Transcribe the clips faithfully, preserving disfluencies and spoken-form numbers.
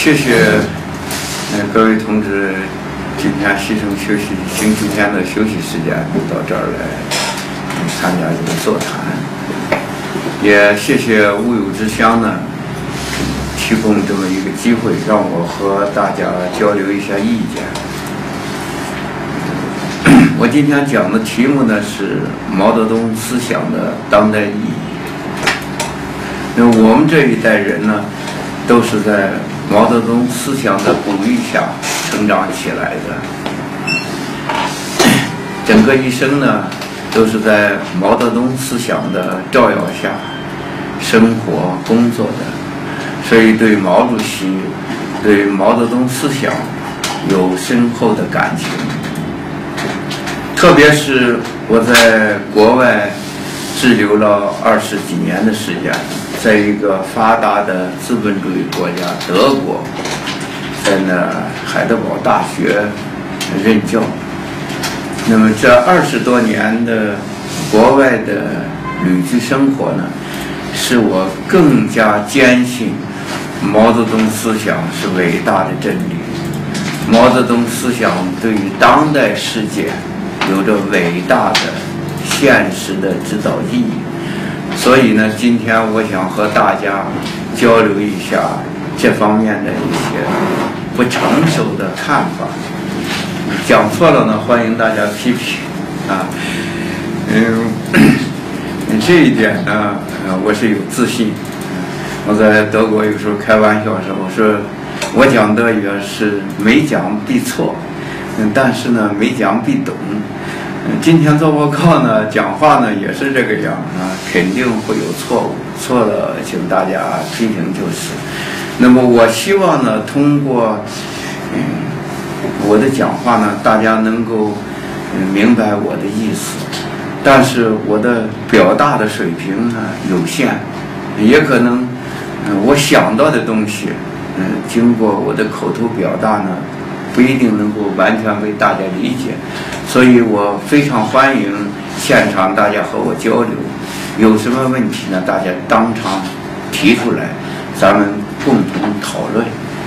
谢谢呃各位同志今天牺牲休息星期天的休息时间到这儿来参加这个座谈，也谢谢无有之乡呢提供这么一个机会，让我和大家交流一下意见。我今天讲的题目呢是毛泽东思想的当代意义。那我们这一代人呢，都是在毛泽东思想的鼓励下成长起来的，整个一生呢，都是在毛泽东思想的照耀下生活工作的，所以对毛主席、对毛泽东思想有深厚的感情。特别是我在国外滞留了二十几年的时间，在一个发达的资本主义国家德国，在那海德堡大学任教。那么这二十多年的国外的旅居生活呢，使我更加坚信毛泽东思想是伟大的真理，毛泽东思想对于当代世界有着伟大的现实的指导意义。所以呢，今天我想和大家交流一下这方面的一些不成熟的看法。讲错了呢，欢迎大家批评啊。嗯，这一点呢，我是有自信。我在德国有时候开玩笑说，我说我讲德语是没讲必错，但是呢，没讲必懂。今天做报告呢，讲话呢也是这个样啊，肯定会有错误，错了请大家批评就是。那么我希望呢，通过嗯我的讲话呢，大家能够嗯明白我的意思，但是我的表达的水平呢有限，也可能嗯我想到的东西，嗯经过我的口头表达呢，不一定能够完全为大家理解。所以我非常欢迎现场大家和我交流，有什么问题呢，大家当场提出来，咱们共同讨论。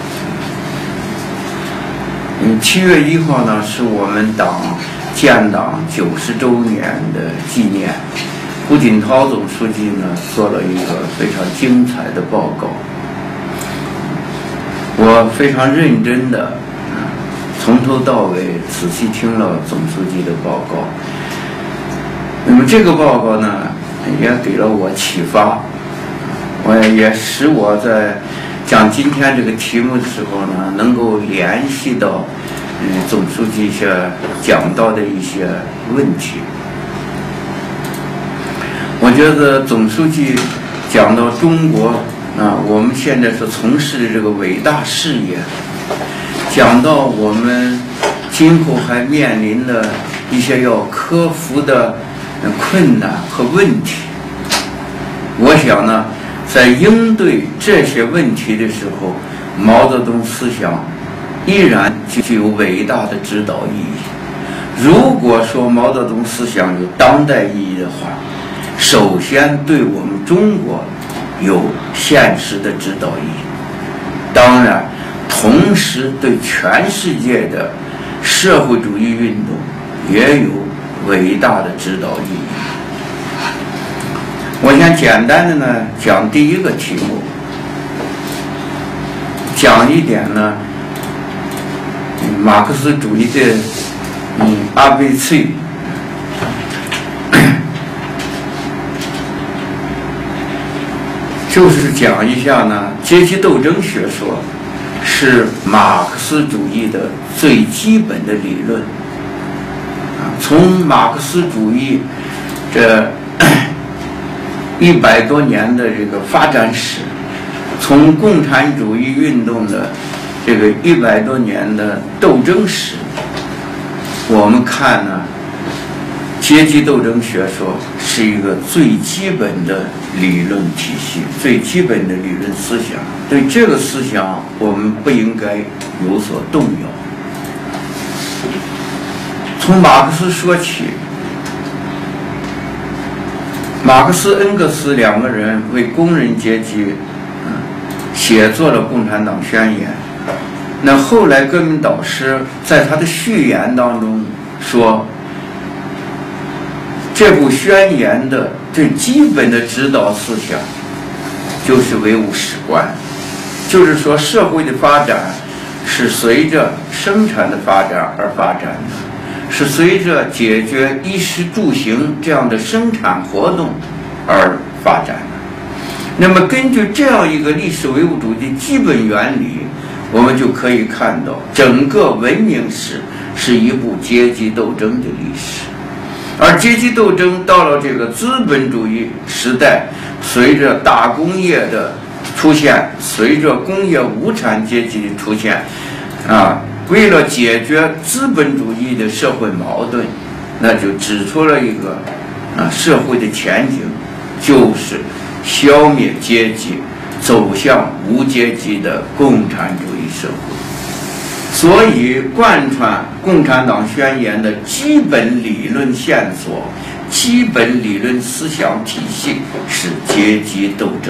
嗯，七月一号呢是我们党建党九十周年的纪念，胡锦涛总书记呢做了一个非常精彩的报告，我非常认真的从头到尾仔细听了总书记的报告。那么这个报告呢，也给了我启发，我也使我在讲今天这个题目的时候呢，能够联系到嗯总书记下讲到的一些问题。我觉得总书记讲到中国啊，我们现在所从事的这个伟大事业，讲到我们今后还面临的一些要克服的困难和问题，我想呢，在应对这些问题的时候，毛泽东思想依然具有伟大的指导意义。如果说毛泽东思想有当代意义的话，首先对我们中国有现实的指导意义，当然同时对全世界的社会主义运动也有伟大的指导意义。我先简单的呢讲第一个题目，讲一点呢马克思主义的嗯 A B C， 就是讲一下呢阶级斗争学说是马克思主义的最基本的理论。从马克思主义这一百多年的这个发展史，从共产主义运动的这个一百多年的斗争史，我们看呢，阶级斗争学说是一个最基本的理论体系，最基本的理论思想。对这个思想，我们不应该有所动摇。从马克思说起，马克思、恩格斯两个人为工人阶级写作了《共产党宣言》， 那后来革命导师在他的序言当中说，这部宣言的最基本的指导思想就是唯物史观，就是说社会的发展是随着生产的发展而发展的，是随着解决衣食住行这样的生产活动而发展的。那么根据这样一个历史唯物主义的基本原理，我们就可以看到整个文明史是一部阶级斗争的历史，而阶级斗争到了这个资本主义时代，随着大工业的出现，随着工业无产阶级的出现，啊，为了解决资本主义的社会矛盾，那就指出了一个啊社会的前景，就是消灭阶级，走向无阶级的共产主义社会。所以贯穿共产党宣言的基本理论线索、基本理论思想体系是阶级斗争。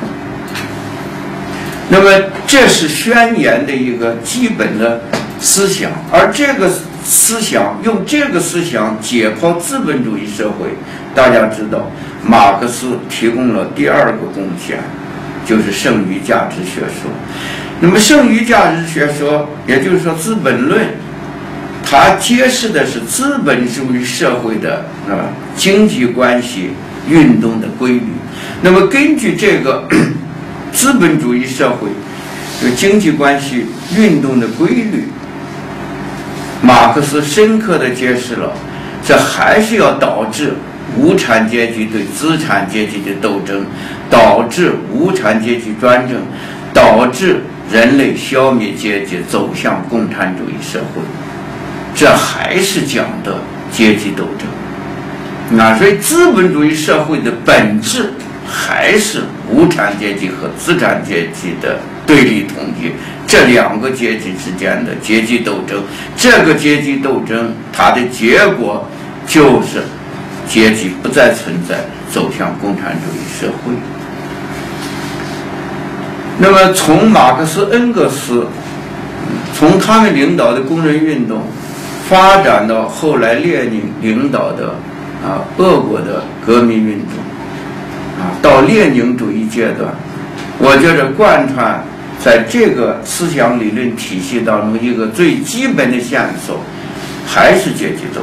那么这是宣言的一个基本的思想，而这个思想用这个思想解剖资本主义社会，大家知道马克思提供了第二个贡献，就是剩余价值学说。那么剩余价值学说，也就是说《资本论》，它揭示的是资本主义社会的啊经济关系运动的规律。那么根据这个资本主义社会这个经济关系运动的规律，马克思深刻地揭示了，这还是要导致无产阶级对资产阶级的斗争，导致无产阶级专政，导致人类消灭阶级走向共产主义社会。这还是讲的阶级斗争。那所以资本主义社会的本质还是无产阶级和资产阶级的对立统一，这两个阶级之间的阶级斗争。这个阶级斗争它的结果就是阶级不再存在，走向共产主义社会。那么从马克思、恩格斯，从他们领导的工人运动，发展到后来列宁领导的啊俄国的革命运动，啊到列宁主义阶段，我觉得贯穿在这个思想理论体系当中一个最基本的线索，还是阶级斗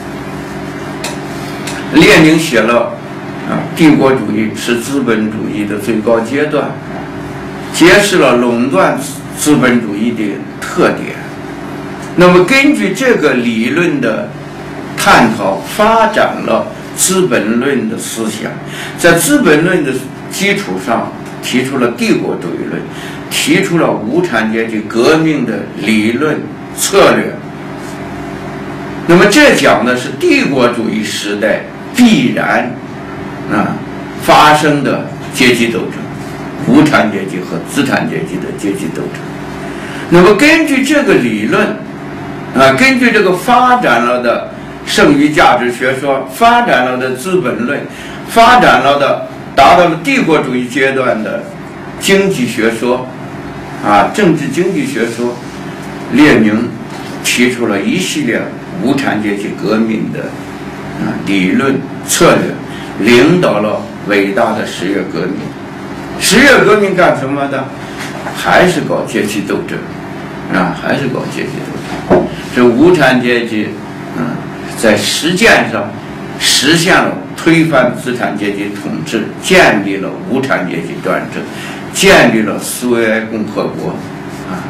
争。列宁写了啊，帝国主义是资本主义的最高阶段，揭示了垄断资本主义的特点。那么根据这个理论的探讨，发展了资本论的思想，在资本论的基础上提出了帝国主义论，提出了无产阶级革命的理论策略。那么这讲的是帝国主义时代必然啊发生的阶级斗争，无产阶级和资产阶级的阶级斗争。那么根据这个理论啊，根据这个发展了的剩余价值学说，发展了的资本论，发展了的达到了帝国主义阶段的经济学说啊，政治经济学说，列宁提出了一系列无产阶级革命的啊理论策略，领导了伟大的十月革命。十月革命干什么的？还是搞阶级斗争啊，还是搞阶级斗争。这无产阶级啊，在实践上实现了推翻资产阶级统治，建立了无产阶级专政，建立了苏维埃共和国啊。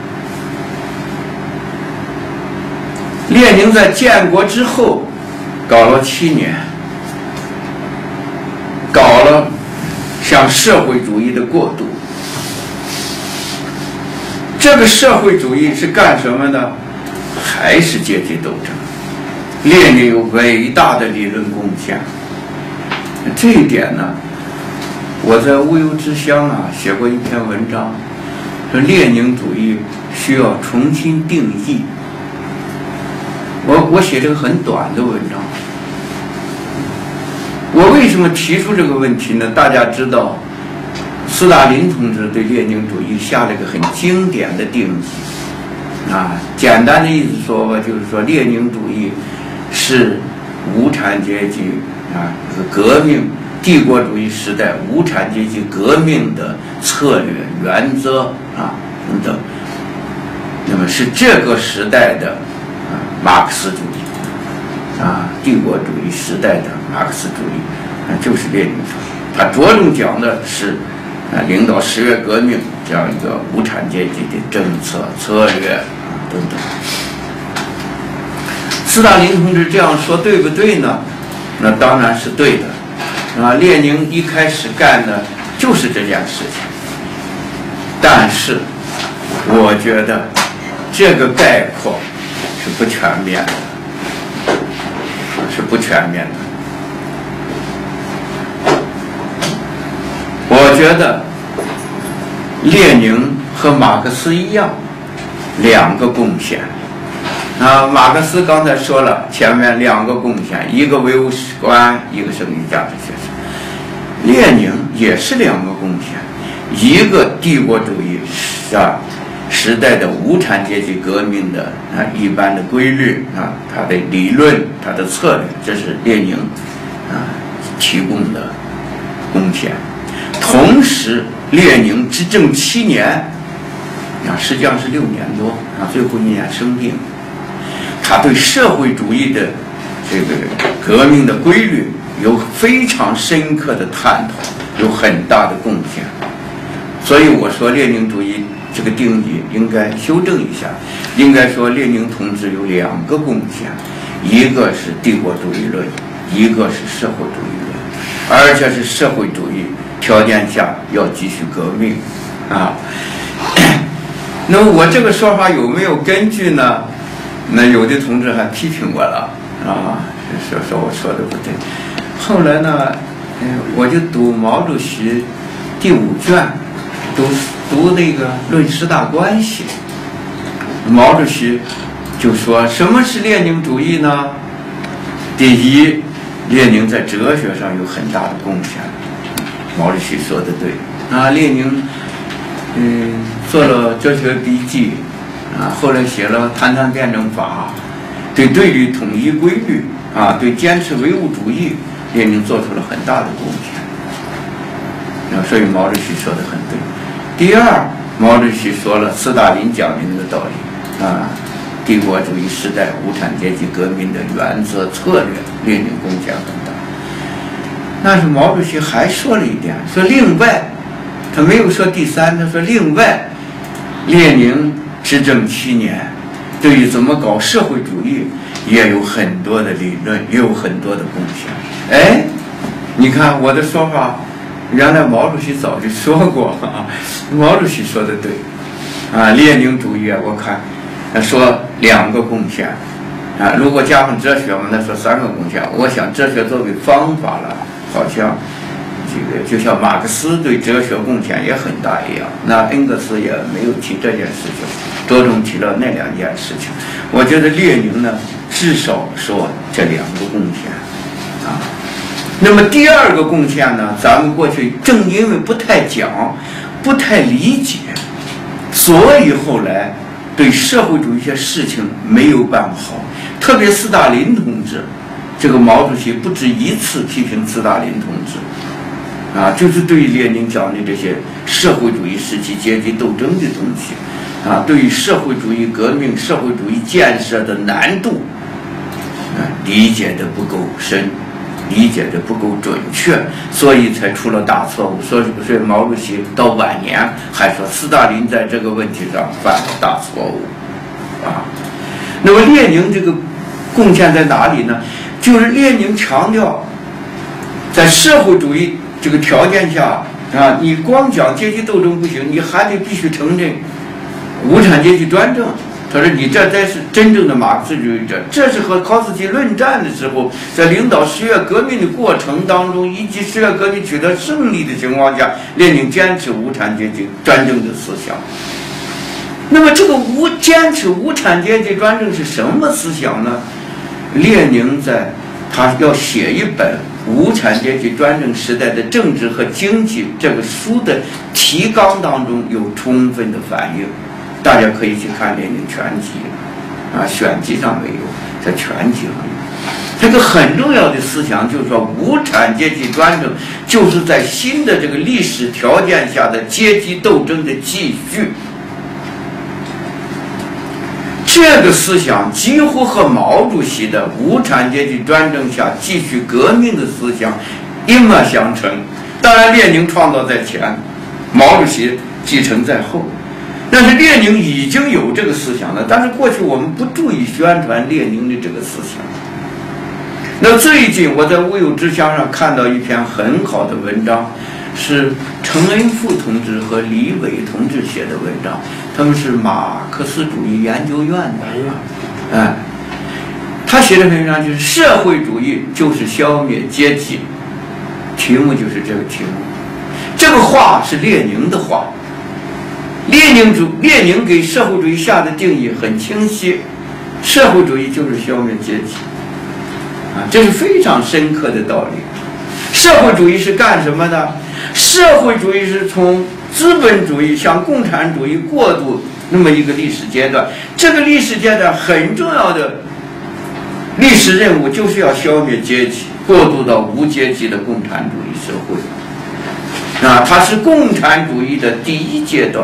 列宁在建国之后搞了七年，搞了向社会主义的过渡。这个社会主义是干什么的？还是阶级斗争。列宁有伟大的理论贡献，这一点呢，我在无忧之乡啊写过一篇文章，说列宁主义需要重新定义。我我写这个很短的文章。我为什么提出这个问题呢？大家知道，斯大林同志对列宁主义下了一个很经典的定义， 啊，简单的意思说吧，就是说列宁主义是无产阶级啊，这个革命帝国主义时代无产阶级革命的策略、原则啊等等。那么是这个时代的啊马克思主义啊，帝国主义时代的马克思主义啊，就是列宁主义。他着重讲的是啊，领导十月革命这样一个无产阶级的政策策略啊等等。斯大林同志这样说对不对呢？那当然是对的啊。列宁一开始干的就是这件事情，但是我觉得这个概括是不全面的，是不全面的。我觉得列宁和马克思一样，两个贡献啊。马克思刚才说了，前面两个贡献，一个唯物史观，一个剩余价值学说。列宁也是两个贡献，一个帝国主义啊时代的无产阶级革命的啊一般的规律啊，他的理论，他的策略，这是列宁啊提供的贡献。同时，列宁执政七年，啊，实际上是六年多啊，最后一年生病。他对社会主义的这个革命的规律有非常深刻的探讨，有很大的贡献。所以我说，列宁主义这个定义应该修正一下，应该说列宁同志有两个贡献，一个是帝国主义论，一个是社会主义论，而且是社会主义条件下要继续革命啊。那么我这个说法有没有根据呢？那有的同志还批评我了啊，说说我说的不对。后来呢，嗯，我就读毛主席第五卷，读读那个《论十大关系》，毛主席就说什么是列宁主义呢？第一，列宁在哲学上有很大的贡献。毛主席说的对啊，列宁嗯做了哲学笔记啊，后来写了《谈谈辩证法》，对对立统一规律啊，对坚持唯物主义，列宁做出了很大的贡献啊，所以毛主席说的很对。第二，毛主席说了斯大林讲的那个道理啊，帝国主义时代无产阶级革命的原则策略，列宁贡献很大。但是毛主席还说了一点，说另外，他没有说第三，他说另外，列宁执政七年，对于怎么搞社会主义也有很多的理论，也有很多的贡献。哎，你看我的说法，原来毛主席早就说过啊，毛主席说的对啊，列宁主义啊，我看说两个贡献啊，如果加上哲学嘛，那说三个贡献。我想哲学作为方法了，好像这个就像马克思对哲学贡献也很大一样，那恩格斯也没有提这件事情，着重提了那两件事情。我觉得列宁呢，至少说这两个贡献啊。那么第二个贡献呢，咱们过去正因为不太讲，不太理解，所以后来对社会主义一些事情没有办好。特别斯大林同志，这个毛主席不止一次批评斯大林同志啊，就是对于列宁讲的这些社会主义时期阶级斗争的东西啊，对于社会主义革命、社会主义建设的难度啊，理解的不够深，理解的不够准确，所以才出了大错误。所以所以毛主席到晚年还说斯大林在这个问题上犯了大错误啊。那么列宁这个贡献在哪里呢？就是列宁强调，在社会主义这个条件下啊，你光讲阶级斗争不行，你还得必须承认无产阶级专政。他说你这才是真正的马克思主义者。这是和考斯基论战的时候，在领导十月革命的过程当中，以及十月革命取得胜利的情况下，列宁坚持无产阶级专政的思想。那么这个无坚持无产阶级专政是什么思想呢？列宁在他要写一本无产阶级专政时代的政治和经济这个书的提纲当中有充分的反映大家可以去看列宁全集，啊，选集上没有，在全集上有。这个很重要的思想就是说，无产阶级专政就是在新的这个历史条件下的阶级斗争的继续。这个思想几乎和毛主席的无产阶级专政下继续革命的思想一脉相承。当然，列宁创造在前，毛主席继承在后。但是列宁已经有这个思想了，但是过去我们不注意宣传列宁的这个思想。那最近我在乌有之乡上看到一篇很好的文章，是陈恩富同志和李伟同志写的文章，他们是马克思主义研究院的，哎，他写的文章就是社会主义就是消灭阶级，题目就是这个题目。这个话是列宁的话，列宁主列宁给社会主义下的定义很清晰，社会主义就是消灭阶级。啊，这是非常深刻的道理。社会主义是干什么的？社会主义是从资本主义向共产主义过渡那么一个历史阶段。这个历史阶段很重要的历史任务就是要消灭阶级，过渡到无阶级的共产主义社会。啊，它是共产主义的第一阶段。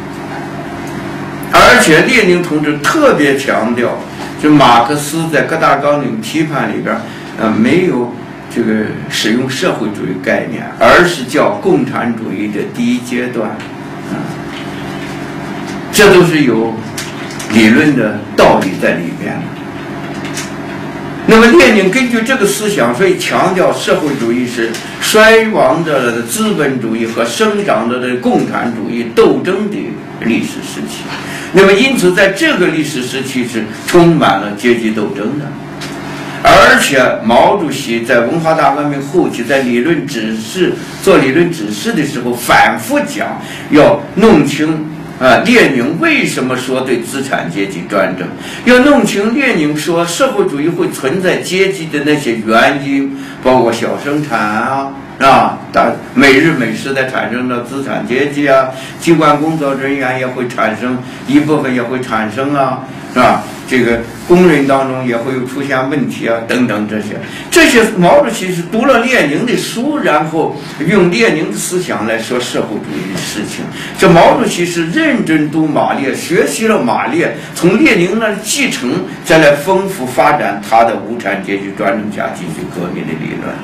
而且列宁同志特别强调，就马克思在各大纲领批判里边，呃，没有这个使用社会主义概念，而是叫共产主义的第一阶段，啊，这都是有理论的道理在里面。那么列宁根据这个思想，所以强调社会主义是衰亡着的资本主义和生长着的共产主义斗争的历史时期。那么因此在这个历史时期是充满了阶级斗争的。而且毛主席在文化大革命后期在理论指示做理论指示的时候反复讲，要弄清啊，列宁为什么说对资产阶级专政，要弄清列宁说社会主义会存在阶级的那些原因，包括小生产啊，啊，大每日每时的产生的资产阶级啊，机关工作人员也会产生一部分也会产生啊，是吧？这个工人当中也会有出现问题啊，等等这些，这些毛主席是读了列宁的书，然后用列宁的思想来说社会主义的事情。这毛主席是认真读马列，学习了马列，从列宁那儿继承，再来丰富发展他的无产阶级专政下继续革命的理论。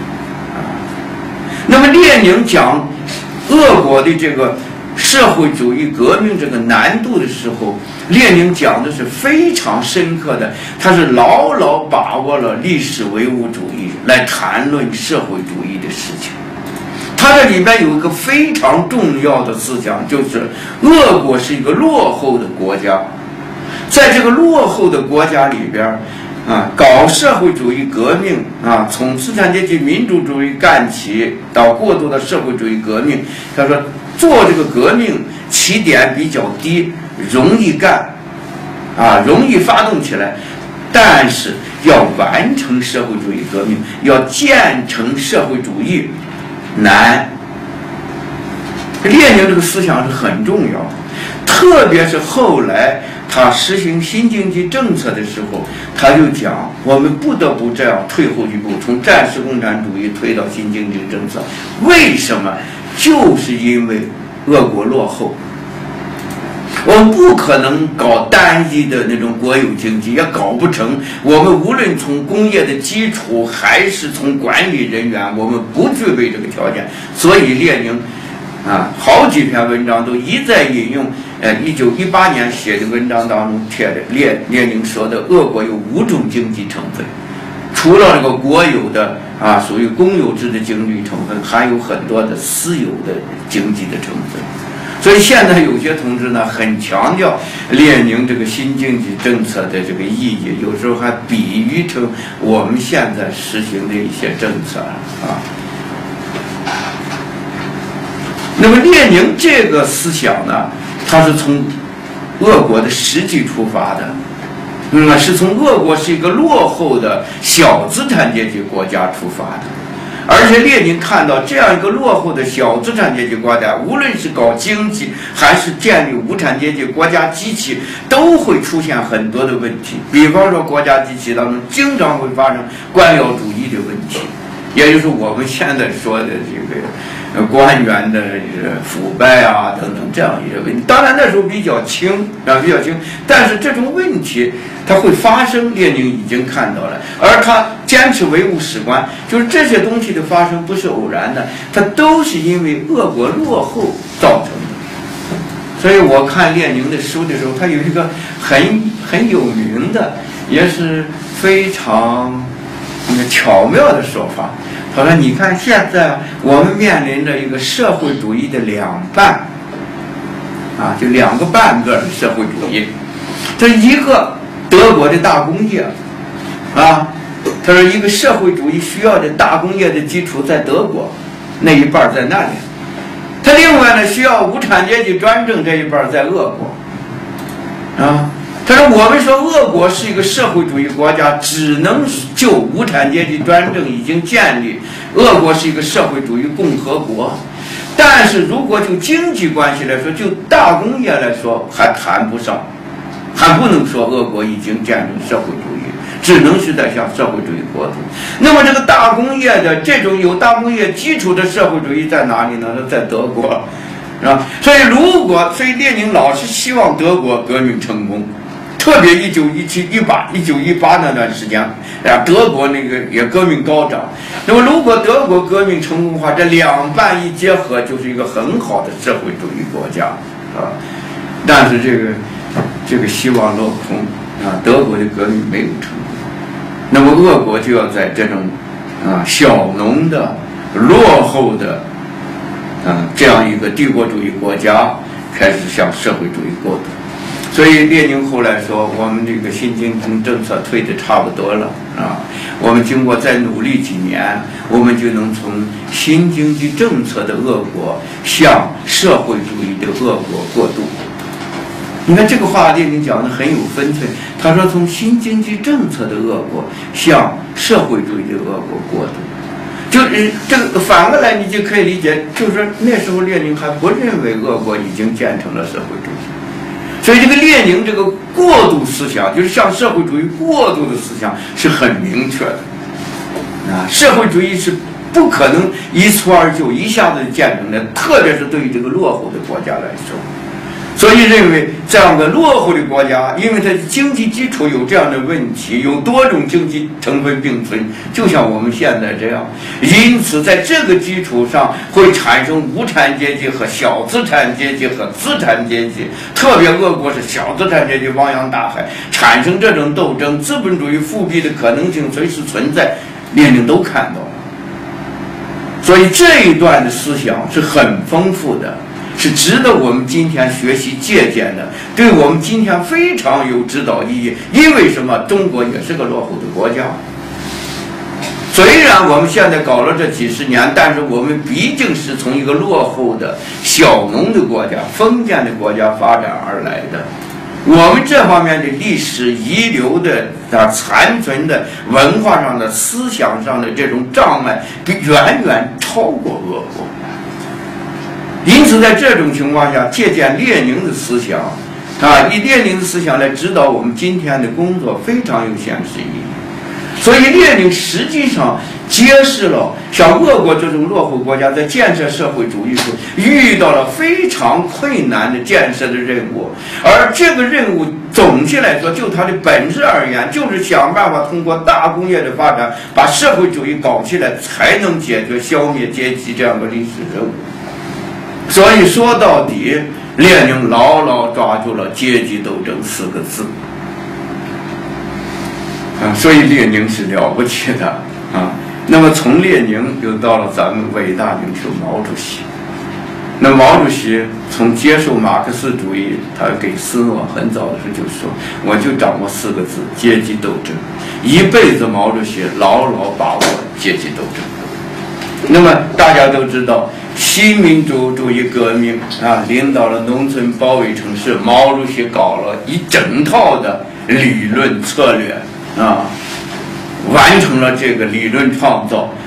那么列宁讲俄国的这个社会主义革命这个难度的时候，列宁讲的是非常深刻的，他是牢牢把握了历史唯物主义来谈论社会主义的事情。他这里边有一个非常重要的思想，就是俄国是一个落后的国家，在这个落后的国家里边啊，搞社会主义革命啊，从资产阶级民主主义干起，到过渡的社会主义革命。他说，做这个革命起点比较低，容易干，啊，容易发动起来，但是要完成社会主义革命，要建成社会主义难。列宁这个思想是很重要的，特别是后来他实行新经济政策的时候，他就讲我们不得不这样退后一步，从战时共产主义推到新经济政策。为什么？就是因为俄国落后，我们不可能搞单一的那种国有经济，也搞不成。我们无论从工业的基础还是从管理人员，我们不具备这个条件。所以列宁啊，好几篇文章都一再引用呃一九一八年写的文章当中贴的列列宁说的，俄国有五种经济成分，除了这个国有的啊属于公有制的经济成分，还有很多的私有的经济的成分。所以现在有些同志呢很强调列宁这个新经济政策的这个意义，有时候还比喻成我们现在实行的一些政策啊。那么列宁这个思想呢，它是从俄国的实际出发的，那么是从俄国是一个落后的小资产阶级国家出发的， 而且列宁看到这样一个落后的小资产阶级国家，无论是搞经济还是建立无产阶级国家机器，都会出现很多的问题。比方说，国家机器当中经常会发生官僚主义的问题，也就是我们现在说的这个官员的腐败啊等等这样一些问题。当然那时候比较轻啊，比较轻，但是这种问题它会发生，列宁已经看到了，而他坚持唯物史观，就是这些东西的发生不是偶然的，它都是因为俄国落后造成的。所以我看列宁的书的时候，他有一个很很有名的，也是非常巧妙的说法。他说：“你看，现在我们面临着一个社会主义的两半，啊，就两个半个的社会主义。这一个德国的大工业，啊，他说一个社会主义需要的大工业的基础在德国，那一半在那里。他另外呢，需要无产阶级专政这一半在俄国，啊。”他说：“我们说俄国是一个社会主义国家，只能就无产阶级专政已经建立，俄国是一个社会主义共和国。但是如果就经济关系来说，就大工业来说，还谈不上，还不能说俄国已经建成社会主义，只能是在向社会主义国度。那么这个大工业的这种有大工业基础的社会主义在哪里呢？在德国，是吧？所以如果，所以列宁老是希望德国革命成功。”特别一九一七、一八、一九一八那段时间，啊，德国那个也革命高涨。那么，如果德国革命成功的话，这两半一结合，就是一个很好的社会主义国家，啊。但是这个这个希望落空啊，德国的革命没有成功。那么，俄国就要在这种啊小农的、落后的啊这样一个帝国主义国家开始向社会主义过渡。所以列宁后来说，我们这个新经济政策推得差不多了啊，我们经过再努力几年，我们就能从新经济政策的俄国向社会主义的俄国过渡。你看这个话，列宁讲的很有分寸。他说，从新经济政策的俄国向社会主义的俄国过渡。就是这个反过来，你就可以理解，就是那时候列宁还不认为俄国已经建成了社会主义。所以这个列宁这个过渡思想，就是向社会主义过渡的思想是很明确的啊，社会主义是不可能一蹴而就一下子建成的，特别是对于这个落后的国家来说。所以认为这样的落后的国家，因为它的经济基础有这样的问题，有多种经济成分并存，就像我们现在这样，因此在这个基础上会产生无产阶级和小资产阶级和资产阶级，特别俄国是小资产阶级汪洋大海，产生这种斗争，资本主义复辟的可能性随时存在，列宁都看到了。所以这一段的思想是很丰富的，是值得我们今天学习借鉴的，对我们今天非常有指导意义。因为什么？中国也是个落后的国家。虽然我们现在搞了这几十年，但是我们毕竟是从一个落后的小农的国家、封建的国家发展而来的。我们这方面的历史遗留的啊残存的文化上的、思想上的这种障碍，比远远超过俄国。因此，在这种情况下，借鉴列宁的思想，啊，以列宁的思想来指导我们今天的工作，非常有现实意义。所以，列宁实际上揭示了像俄国这种落后国家在建设社会主义时遇到了非常困难的建设的任务，而这个任务总体来说，就它的本质而言，就是想办法通过大工业的发展，把社会主义搞起来，才能解决消灭阶级这样的历史任务。所以说到底，列宁牢牢抓住了阶级斗争四个字啊，所以列宁是了不起的啊。那么从列宁又到了咱们伟大领袖毛主席。那毛主席从接受马克思主义，他给斯诺很早的时候就说，我就掌握四个字：阶级斗争。一辈子毛主席牢牢把握阶级斗争。那么大家都知道，新民主主义革命啊，领导了农村包围城市，毛主席搞了一整套的理论策略啊，完成了这个理论创造，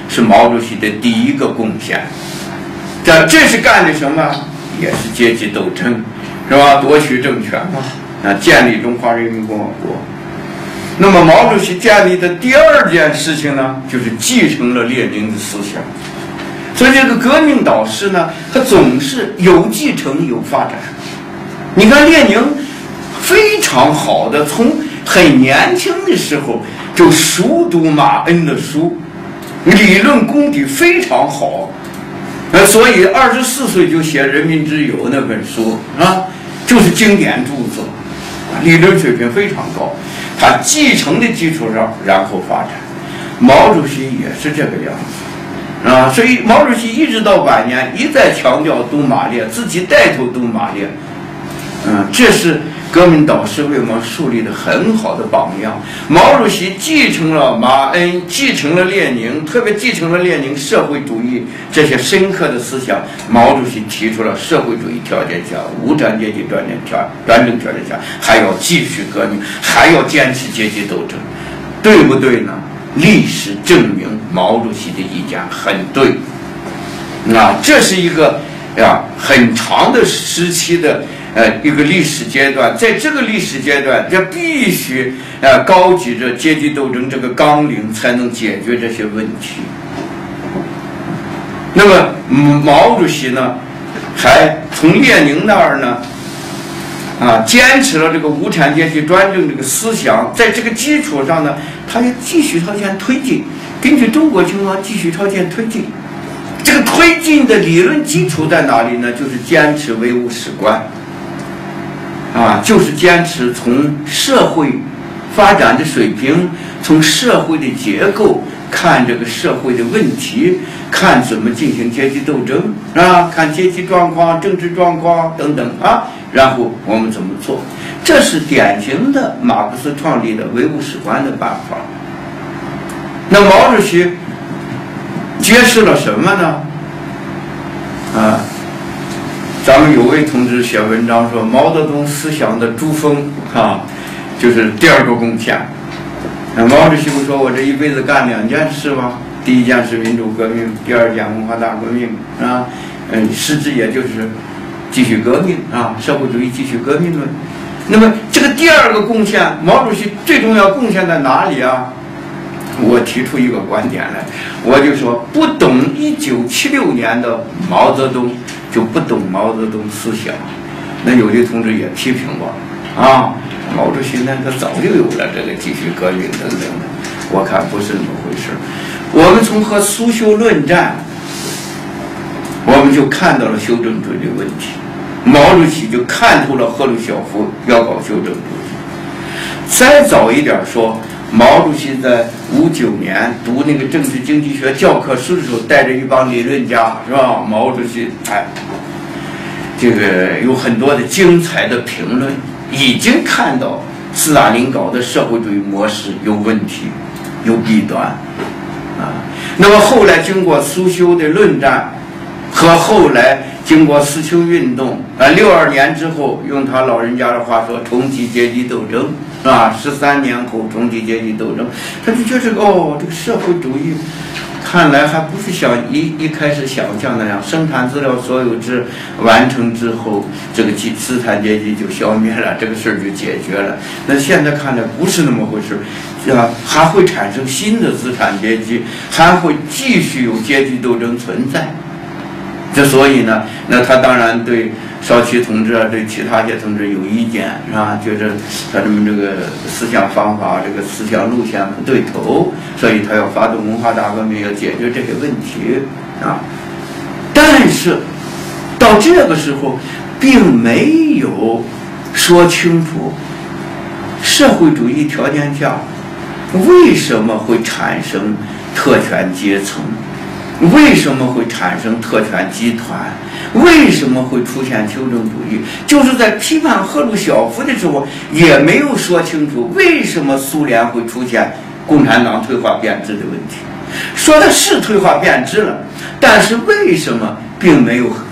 是毛主席的第一个贡献。这这是干的什么？也是阶级斗争，是吧？夺取政权嘛，啊，建立中华人民共和国。那么毛主席建立的第二件事情呢，就是继承了列宁的思想。所以这个革命导师呢，他总是有继承有发展。你看列宁非常好的，从很年轻的时候就熟读马恩的书，理论功底非常好。呃，所以二十四岁就写《人民之友》那本书啊，就是经典著作，理论水平非常高。他继承的基础上，然后发展。毛主席也是这个样子啊，所以毛主席一直到晚年一再强调读马列，自己带头读马列。嗯，这是革命导师为我们树立的很好的榜样。毛主席继承了马恩，继承了列宁，特别继承了列宁社会主义这些深刻的思想。毛主席提出了社会主义条件下，无产阶级专政条专政条件下，还要继续革命，还要坚持阶级斗争，对不对呢？历史证明毛主席的意见很对。啊，这是一个呀很长的时期的。呃，一个历史阶段，在这个历史阶段，这必须呃高举着阶级斗争这个纲领，才能解决这些问题。那么毛主席呢，还从列宁那儿呢，啊，坚持了这个无产阶级专政这个思想，在这个基础上呢，他也继续朝前推进，根据中国情况继续朝前推进。这个推进的理论基础在哪里呢？就是坚持唯物史观。啊，就是坚持从社会发展的水平，从社会的结构看这个社会的问题，看怎么进行阶级斗争啊，看阶级状况、政治状况等等啊，然后我们怎么做？这是典型的马克思创立的唯物史观的办法。那毛主席揭示了什么呢？啊。咱们有位同志写文章说，毛泽东思想的珠峰啊，就是第二个贡献。毛主席不说我这一辈子干两件事吗？第一件是民主革命，第二件文化大革命啊，嗯，实质也就是继续革命啊，社会主义继续革命论。那么这个第二个贡献，毛主席最重要贡献在哪里啊？我提出一个观点来，我就说，不懂一九七六年的毛泽东，就不懂毛泽东思想。那有的同志也批评我啊，毛主席呢，他早就有了这个继续革命等等的。我看不是那么回事。我们从和苏修论战，我们就看到了修正主义的问题。毛主席就看透了赫鲁晓夫要搞修正主义。再早一点说，毛主席在五九年读那个政治经济学教科书的时候，带着一帮理论家，是吧？毛主席哎，这个有很多的精彩的评论，已经看到斯大林搞的社会主义模式有问题，有弊端啊。那么后来经过苏修的论战，和后来经过思修运动啊，六二年之后，用他老人家的话说，重启阶级斗争。啊，十三年后重启阶级斗争，他就觉得哦，这个社会主义看来还不是像一一开始想象那样，生产资料所有制完成之后，这个资产阶级就消灭了，这个事儿就解决了。那现在看来不是那么回事，啊，还会产生新的资产阶级，还会继续有阶级斗争存在。这所以呢，那他当然对少奇同志啊，对其他些同志有意见，是吧？觉得他们这个思想方法、这个思想路线不对头，所以他要发动文化大革命，要解决这些问题啊。但是到这个时候，并没有说清楚社会主义条件下为什么会产生特权阶层。为什么会产生特权集团？为什么会出现修正主义？就是在批判赫鲁晓夫的时候，也没有说清楚为什么苏联会出现共产党退化变质的问题。说的是退化变质了，但是为什么并没有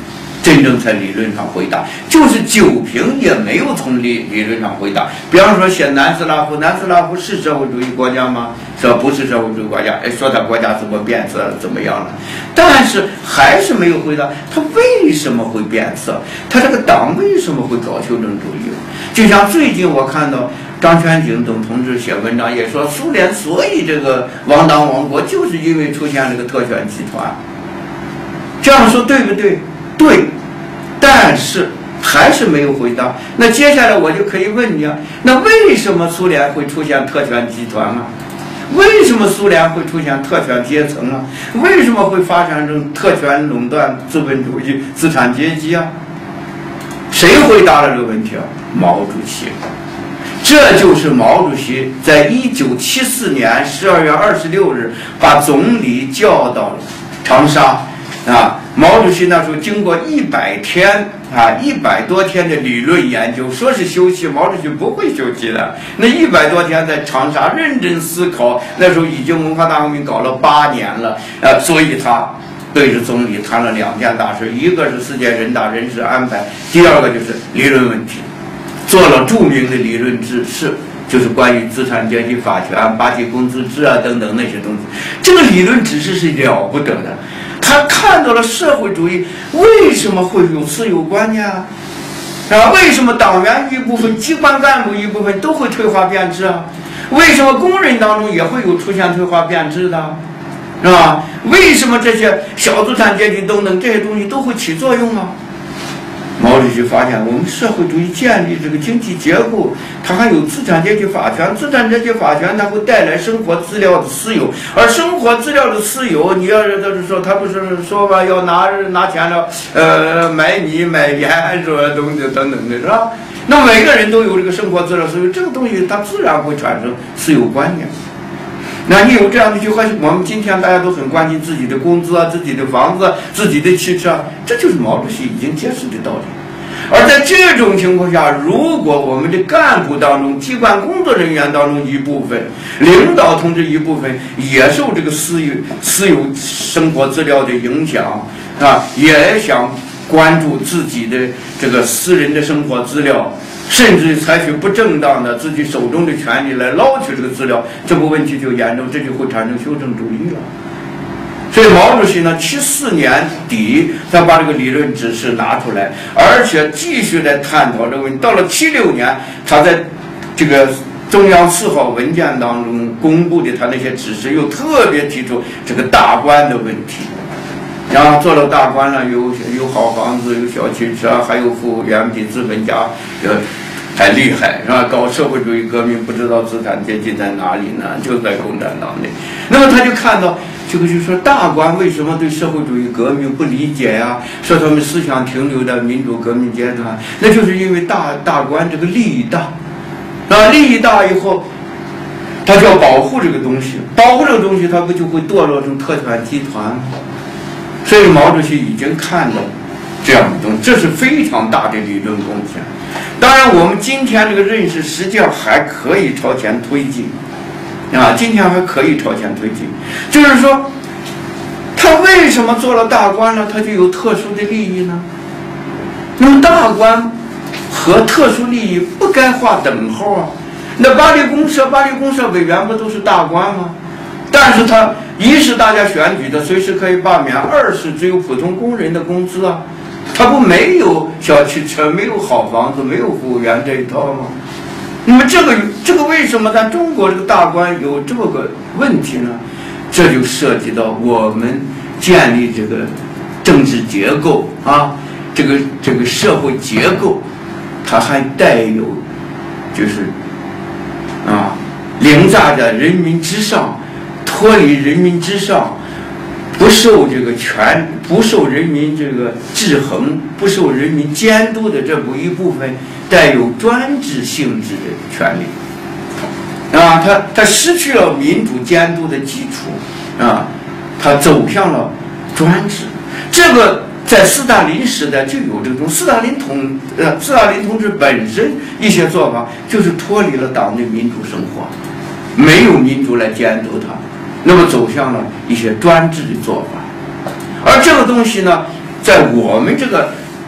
真正在理论上回答，就是九评也没有从理理论上回答。比方说写南斯拉夫，南斯拉夫是社会主义国家吗？说不是社会主义国家，哎，说他国家怎么变色了，怎么样了？但是还是没有回答他为什么会变色，他这个党为什么会搞修正主义？就像最近我看到张全景等同志写文章也说，苏联所以这个亡党亡国，就是因为出现这个特权集团。这样说对不对？对，但是还是没有回答。那接下来我就可以问你啊，那为什么苏联会出现特权集团啊？为什么苏联会出现特权阶层啊？为什么会发展成特权垄断资本主义资产阶级啊？谁回答了这个问题啊？毛主席。这就是毛主席在一九七四年十二月二十六日把总理叫到长沙啊。毛主席那时候经过一百天啊，一百多天的理论研究，说是休息，毛主席不会休息的。那一百多天在长沙认真思考，那时候已经文化大革命搞了八年了，呃，所以他对着总理谈了两件大事，一个是世界人大人事安排，第二个就是理论问题，做了著名的理论指示，就是关于资产阶级法权、八级工资制啊等等那些东西。这个理论指示是了不得的。他看到了社会主义为什么会有私有观念啊？啊，为什么党员一部分、机关干部一部分都会退化变质啊？为什么工人当中也会有出现退化变质的？是吧？为什么这些小资产阶级等等这些东西都会起作用啊？毛主席发现，我们社会主义建立这个经济结构，它还有资产阶级法权，资产阶级法权它会带来生活资料的私有，而生活资料的私有，你要是就是说，他不是说吧，要拿拿钱了，呃，买米买盐什么东西等等的，是吧？那每个人都有这个生活资料私有，这个东西它自然会产生私有观念。那你有这样的句话，我们今天大家都很关心自己的工资啊、自己的房子、自己的汽车，这就是毛主席已经揭示的道理。而在这种情况下，如果我们的干部当中、机关工作人员当中一部分、领导同志一部分也受这个私有私有生活资料的影响啊，也想关注自己的这个私人的生活资料，甚至采取不正当的自己手中的权利来捞取这个资料，这个问题就严重，这就会产生修正主义了。所以毛主席呢，七四年底他把这个理论指示拿出来，而且继续来探讨这个问题。到了七六年，他在这个中央四号文件当中公布的他那些指示，又特别提出这个大官的问题。然后做了大官了，有有好房子，有小汽车，还有服务员比资本家呃还厉害，是吧？搞社会主义革命，不知道资产阶级在哪里呢？就在共产党内。那么他就看到这个，就说大官为什么对社会主义革命不理解呀？说他们思想停留在民主革命阶段，那就是因为大大官这个利益大，啊，利益大以后，他就要保护这个东西，保护这个东西，他不就会堕落成特权集团吗？所以毛主席已经看到这样的东西，这是非常大的理论贡献。当然，我们今天这个认识实际上还可以朝前推进，啊，今天还可以朝前推进。就是说，他为什么做了大官了，他就有特殊的利益呢？那么大官和特殊利益不该划等号啊。那巴黎公社、巴黎公社委员不都是大官吗？但是他一是大家选举的，随时可以罢免；二是只有普通工人的工资啊，他不没有小汽车、没有好房子、没有服务员这一套吗？那么这个这个为什么在中国这个大官有这么个问题呢？这就涉及到我们建立这个政治结构啊，这个这个社会结构，它还带有就是啊，凌驾在人民之上。脱离人民之上，不受这个权，不受人民这个制衡，不受人民监督的这么一部分带有专制性质的权利，啊，他他失去了民主监督的基础，啊，他走向了专制。这个在斯大林时代就有这种，斯大林同呃斯大林同志本身一些做法就是脱离了党的民主生活，没有民主来监督他。那么走向了一些专制的做法，而这个东西呢，在我们这个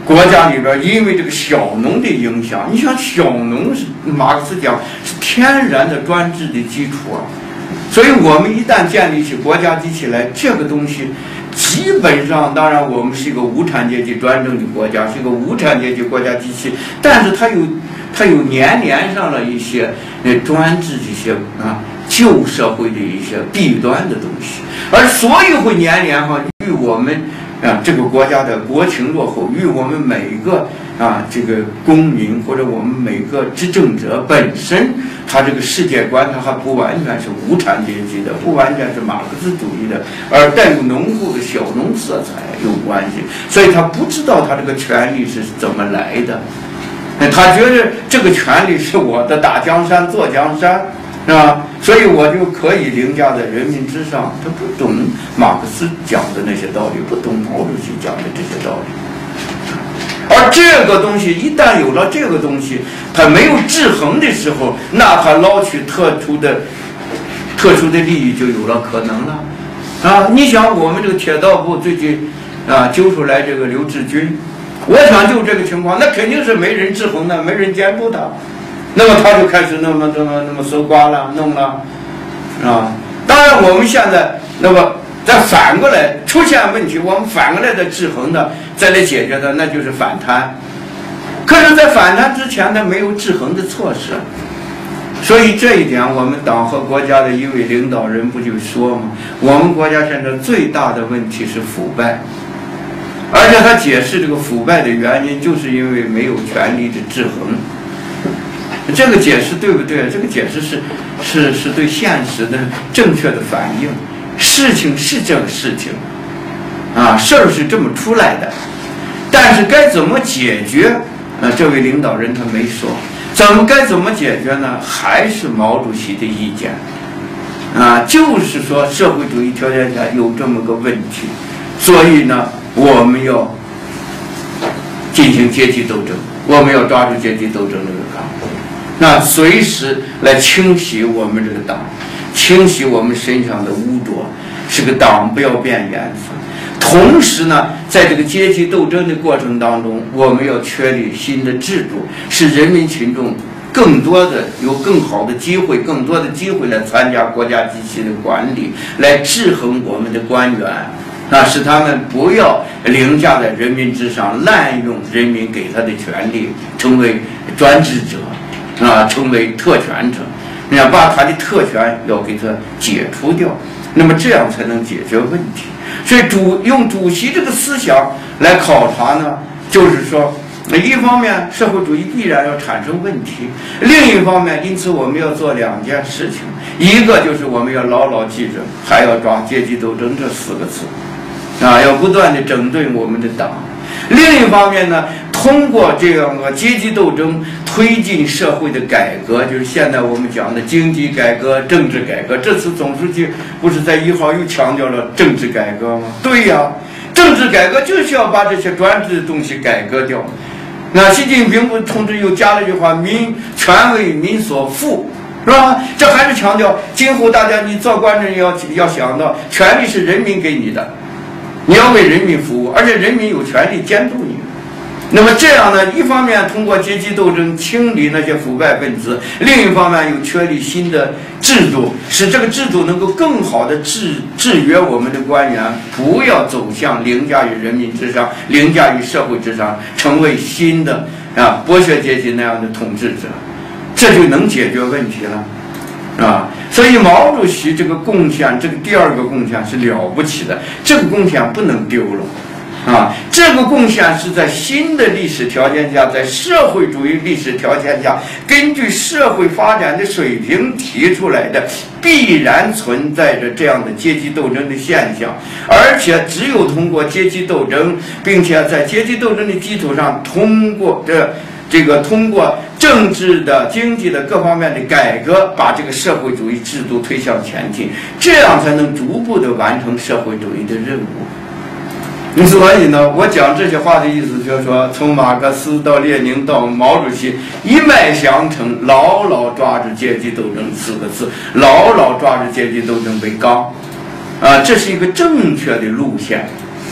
国家里边因为这个小农的影响，你像小农是马克思讲是天然的专制的基础啊，所以我们一旦建立起国家机器来，这个东西基本上，当然我们是一个无产阶级专政的国家，是一个无产阶级国家机器，但是它有它有粘连上了一些呃专制这些啊旧社会的一些弊端的东西，而所以会粘连上与我们。啊，这个国家的国情落后，与我们每个啊这个公民或者我们每个执政者本身，他这个世界观，他还不完全是无产阶级的，不完全是马克思主义的，而带有浓厚的小农色彩有关系，所以他不知道他这个权利是怎么来的，他觉得这个权利是我的，打江山坐江山。是吧？所以我就可以凌驾在人民之上。他不懂马克思讲的那些道理，不懂毛主席讲的这些道理。而这个东西一旦有了这个东西，它没有制衡的时候，那它捞取特殊的、特殊的利益就有了可能了。啊，你想我们这个铁道部最近啊揪出来这个刘志军，我想就这个情况，那肯定是没人制衡的，没人监督他。那么他就开始那么这么那么搜刮了，弄了，啊！当然我们现在那么再反过来出现问题，我们反过来再制衡的，再来解决的，那就是反贪。可是，在反贪之前，他没有制衡的措施，所以这一点，我们党和国家的一位领导人不就说吗？我们国家现在最大的问题是腐败，而且他解释这个腐败的原因，就是因为没有权力的制衡。这个解释对不对？这个解释是是是对现实的正确的反应。事情是这个事情，啊，事儿是这么出来的，但是该怎么解决？啊，这位领导人他没说，怎么该怎么解决呢？还是毛主席的意见，啊，就是说社会主义条件下有这么个问题，所以呢，我们要进行阶级斗争，我们要抓住阶级斗争这个岗。那随时来清洗我们这个党，清洗我们身上的污浊，使个党不要变颜色。同时呢，在这个阶级斗争的过程当中，我们要确立新的制度，使人民群众更多的有更好的机会，更多的机会来参加国家机器的管理，来制衡我们的官员，啊，使他们不要凌驾在人民之上，滥用人民给他的权利，成为专制者。啊，成为特权者，你要把他的特权要给他解除掉，那么这样才能解决问题。所以主用主席这个思想来考察呢，就是说，一方面社会主义必然要产生问题，另一方面，因此我们要做两件事情，一个就是我们要牢牢记着，还要抓阶级斗争这四个字，啊，要不断的整顿我们的党。另一方面呢，通过这样的阶级斗争推进社会的改革，就是现在我们讲的经济改革、政治改革。这次总书记不是在一号又强调了政治改革吗？对呀，政治改革就是要把这些专制的东西改革掉。那习近平同志又加了一句话：“民权为民所赋”，是吧？这还是强调今后大家你做官人要要想到，权力是人民给你的。你要为人民服务，而且人民有权利监督你。那么这样呢，一方面通过阶级斗争清理那些腐败分子，另一方面又确立新的制度，使这个制度能够更好的制制约我们的官员，不要走向凌驾于人民之上、凌驾于社会之上，成为新的啊剥削阶级那样的统治者，这就能解决问题了。啊，所以毛主席这个贡献，这个第二个贡献是了不起的，这个贡献不能丢了，啊，这个贡献是在新的历史条件下，在社会主义历史条件下，根据社会发展的水平提出来的，必然存在着这样的阶级斗争的现象，而且只有通过阶级斗争，并且在阶级斗争的基础上，通过这。这个通过政治的、经济的各方面的改革，把这个社会主义制度推向前进，这样才能逐步的完成社会主义的任务。所以呢，我讲这些话的意思就是说，从马克思到列宁到毛主席，一脉相承，牢牢抓住阶级斗争四个字，牢牢抓住阶级斗争为纲，啊，这是一个正确的路线。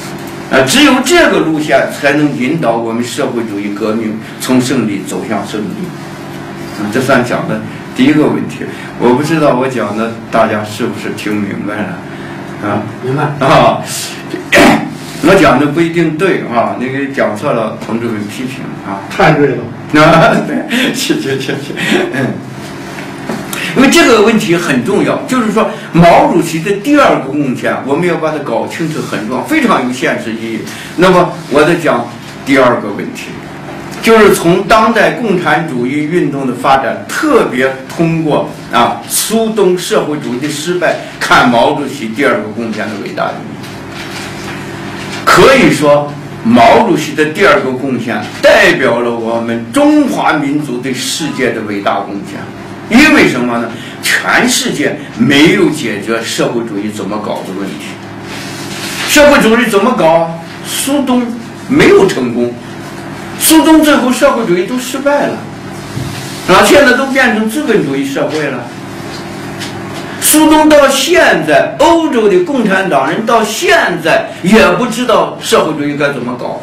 啊，只有这个路线才能引导我们社会主义革命从胜利走向胜利。啊，这算讲的第一个问题。我不知道我讲的大家是不是听明白了？啊， 明白啊。我讲的不一定对啊，那个讲错了，同志们批评啊。 太对了。 啊，对，谢谢谢谢。嗯。因为这个问题很重要，就是说毛主席的第二个贡献，我们要把它搞清楚，很重要，非常有现实意义。那么我在讲第二个问题，就是从当代共产主义运动的发展，特别通过啊苏东社会主义的失败，看毛主席第二个贡献的伟大意义。可以说，毛主席的第二个贡献代表了我们中华民族对世界的伟大贡献。因为什么呢？全世界没有解决社会主义怎么搞的问题。社会主义怎么搞？苏东没有成功，苏东最后社会主义都失败了，啊，现在都变成资本主义社会了。苏东到现在，欧洲的共产党人到现在也不知道社会主义该怎么搞。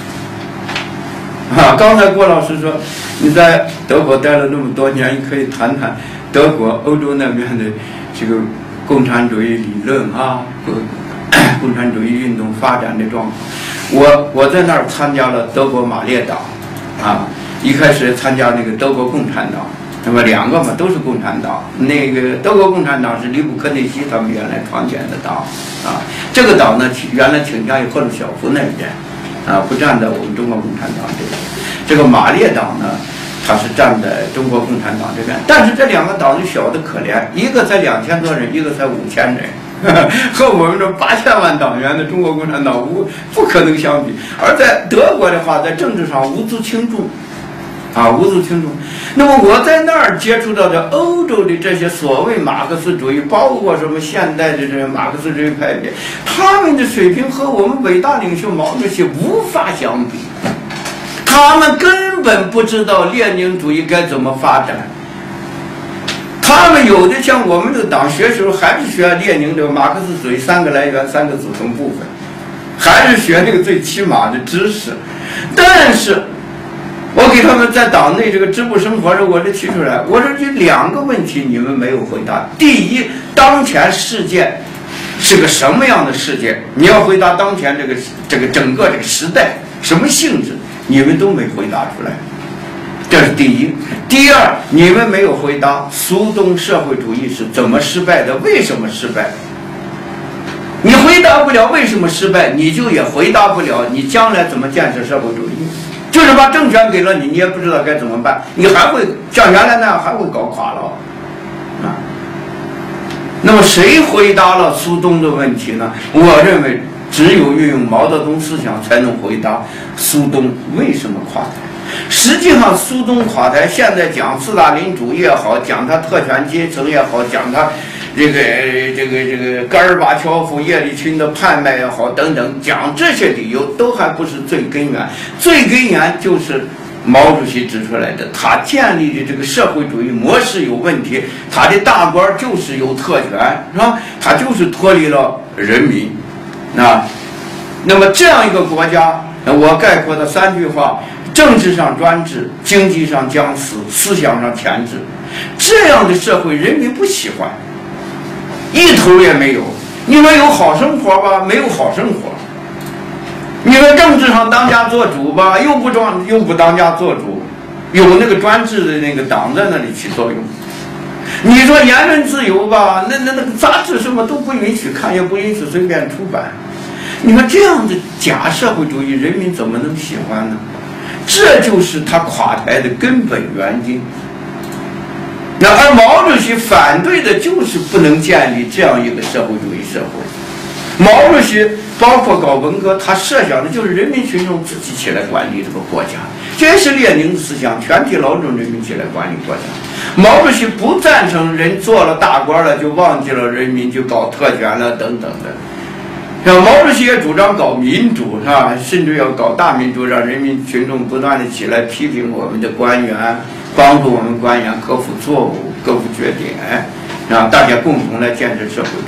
啊，刚才郭老师说你在德国待了那么多年，你可以谈谈德国、欧洲那边的这个共产主义理论啊，共产主义运动发展的状况。我我在那儿参加了德国马列党，啊，一开始参加那个德国共产党，那么两个嘛都是共产党。那个德国共产党是里布科内西他们原来创建的党，啊，这个党呢原来倾向于赫鲁晓夫那边。啊，不站在我们中国共产党这边。这个马列党呢，它是站在中国共产党这边。但是这两个党就小得可怜，一个才两千多人，一个才五千人，呵呵，和我们这八千万党员的中国共产党无不可能相比。而在德国的话，在政治上无足轻重，啊，无足轻重。那么我在那儿接触到的欧洲的这些所谓马克思主义，包括什么现代的这些马克思主义派别，他们的水平和我们伟大领袖毛主席无法相比。他们根本不知道列宁主义该怎么发展。他们有的像我们这个党学时候还是学列宁的马克思主义三个来源、三个组成部分，还是学那个最起码的知识，但是。我给他们在党内这个支部生活时，我就提出来，我说这两个问题你们没有回答。第一，当前世界是个什么样的世界？你要回答当前这个这个整个这个时代什么性质，你们都没回答出来，这是第一。第二，你们没有回答苏东社会主义是怎么失败的，为什么失败？你回答不了为什么失败，你就也回答不了你将来怎么建设社会主义。就是把政权给了你，你也不知道该怎么办，你还会像原来那样还会搞垮了啊。那么谁回答了苏东的问题呢？我认为只有运用毛泽东思想才能回答苏东为什么垮台。实际上苏东垮台，现在讲斯大林主义也好，讲他特权阶层也好，讲他这个这个这个戈尔巴乔夫、叶利钦的叛败也好等等，讲这些理由都还不是最根源，最根源就是毛主席指出来的，他建立的这个社会主义模式有问题，他的大官就是有特权，是吧？他就是脱离了人民，啊，那么这样一个国家，我概括的三句话：政治上专制，经济上僵死，思想上钳制。这样的社会，人民不喜欢。一头也没有。你说有好生活吧，没有好生活。你说政治上当家做主吧，又不装又不当家做主，有那个专制的那个党在那里起作用。你说言论自由吧，那那那个杂志什么都不允许看，也不允许随便出版。你说这样的假社会主义，人民怎么能喜欢呢？这就是他垮台的根本原因。那而毛主席反对的就是不能建立这样一个社会主义社会。毛主席包括搞文革，他设想的就是人民群众自己起来管理这个国家，这也是列宁的思想，全体劳动人民起来管理国家。毛主席不赞成人做了大官了就忘记了人民，就搞特权了等等的。像毛主席也主张搞民主，是吧？甚至要搞大民主，让人民群众不断的起来批评我们的官员，帮助我们官员克服错误、克服缺点，让大家共同来建设社会主义。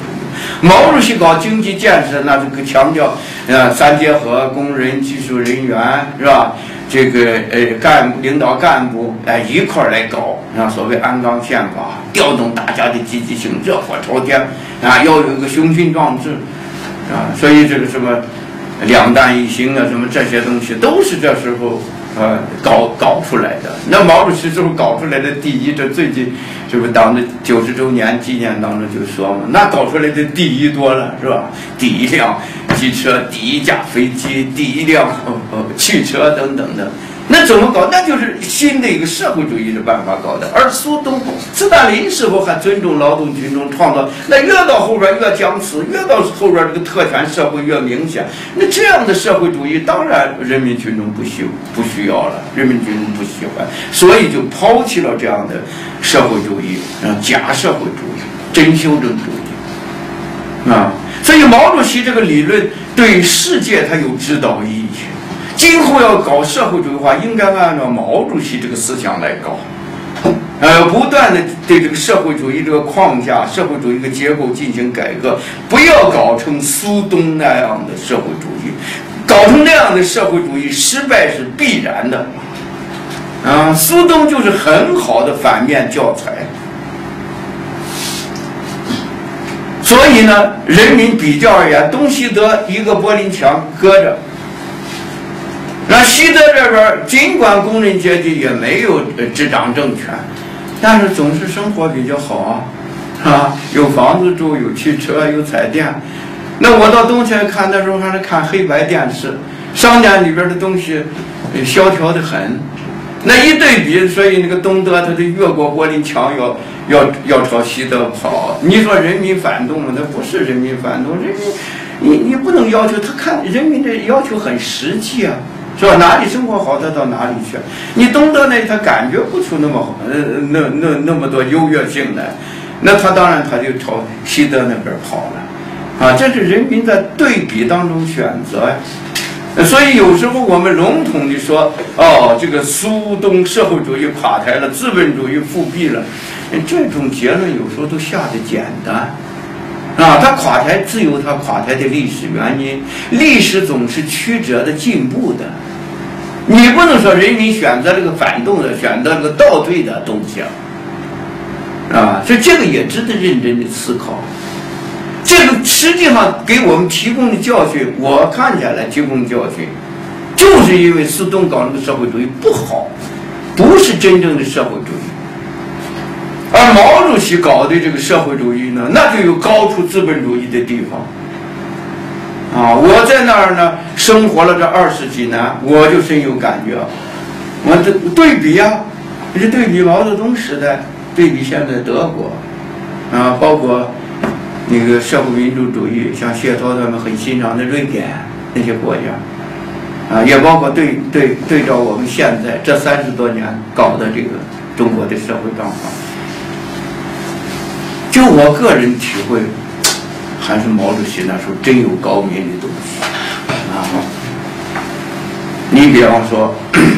毛主席搞经济建设，那这个强调呃三结合，工人、技术人员是吧？这个呃干部、领导干部哎一块儿来搞啊，所谓鞍钢宪法，调动大家的积极性，热火朝天啊，要有一个雄心壮志啊，所以这个什么两弹一星啊，什么这些东西都是这时候呃搞搞出来的。那毛主席时候搞出来的第一，这最近这不党的九十周年纪念当中就说嘛，那搞出来的第一多了是吧？第一辆机车，第一架飞机，第一辆呃呃汽车等等的。那怎么搞？那就是新的一个社会主义的办法搞的。而苏东、斯大林时候还尊重劳动群众创造，那越到后边越僵持，越到后边这个特权社会越明显。那这样的社会主义，当然人民群众不需不需要了，人民群众不喜欢，所以就抛弃了这样的社会主义，啊，假社会主义、真修正主义，啊，所以毛主席这个理论对世界它有指导意义。今后要搞社会主义化，应该按照毛主席这个思想来搞，呃，不断的对这个社会主义这个框架、社会主义的结构进行改革，不要搞成苏东那样的社会主义，搞成那样的社会主义失败是必然的。啊，苏东就是很好的反面教材。所以呢，人民比较而言，东西德一个柏林墙搁着。那西德这边尽管工人阶级也没有执掌政权，但是总是生活比较好啊，啊，有房子住，有汽车，有彩电。那我到冬天看的时候还是看黑白电视，商店里边的东西萧条的很。那一对比，所以那个东德他就越过柏林墙要要要朝西德跑。你说人民反动吗？那不是人民反动，人民你你不能要求他看人民的要求很实际啊。是吧？哪里生活好，他到哪里去。你东德那他感觉不出那么呃那那那么多优越性来，那他当然他就朝西德那边跑了，啊，这是人民在对比当中选择呀。所以有时候我们笼统地说，哦，这个苏东社会主义垮台了，资本主义复辟了，这种结论有时候都下得简单。啊，它垮台自有它垮台的历史原因，历史总是曲折的、进步的。你不能说人民选择这个反动的，选择这个倒退的东西啊，啊，所以这个也值得认真的思考。这个实际上给我们提供的教训，我看下来提供的教训，就是因为苏东搞那个社会主义不好，不是真正的社会主义。而毛主席搞的这个社会主义呢，那就有高出资本主义的地方。啊，我在那儿呢生活了这二十几年，我就深有感觉。我这对比啊，这对比毛泽东时代，对比现在德国，啊，包括那个社会民主主义，像谢涛他们很欣赏的瑞典那些国家，啊，也包括对对对照我们现在这三十多年搞的这个中国的社会状况。就我个人体会，还是毛主席那时候真有高明的东西啊！你比方说，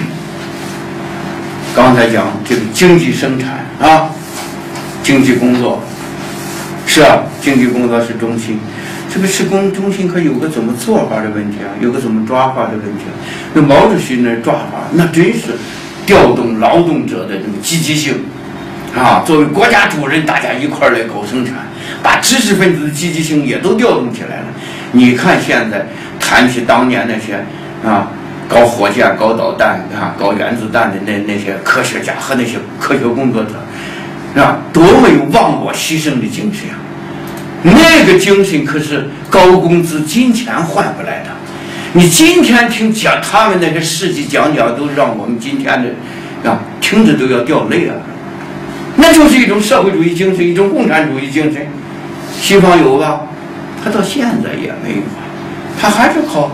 刚才讲这个经济生产啊，经济工作是啊，经济工作是中心。这个是工中心可有个怎么做法的问题啊，有个怎么抓法的问题啊。那毛主席那抓法，那真是调动劳动者的这个积极性。啊，作为国家主人，大家一块儿来搞生产，把知识分子的积极性也都调动起来了。你看现在谈起当年那些啊，搞火箭、搞导弹啊、搞原子弹的那那些科学家和那些科学工作者，啊，多么有忘我牺牲的精神啊！那个精神可是高工资、金钱换不来的。你今天听讲他们那个事迹讲讲，都让我们今天的啊听着都要掉泪啊！那就是一种社会主义精神，一种共产主义精神。西方有吧？他到现在也没有啊，他还是靠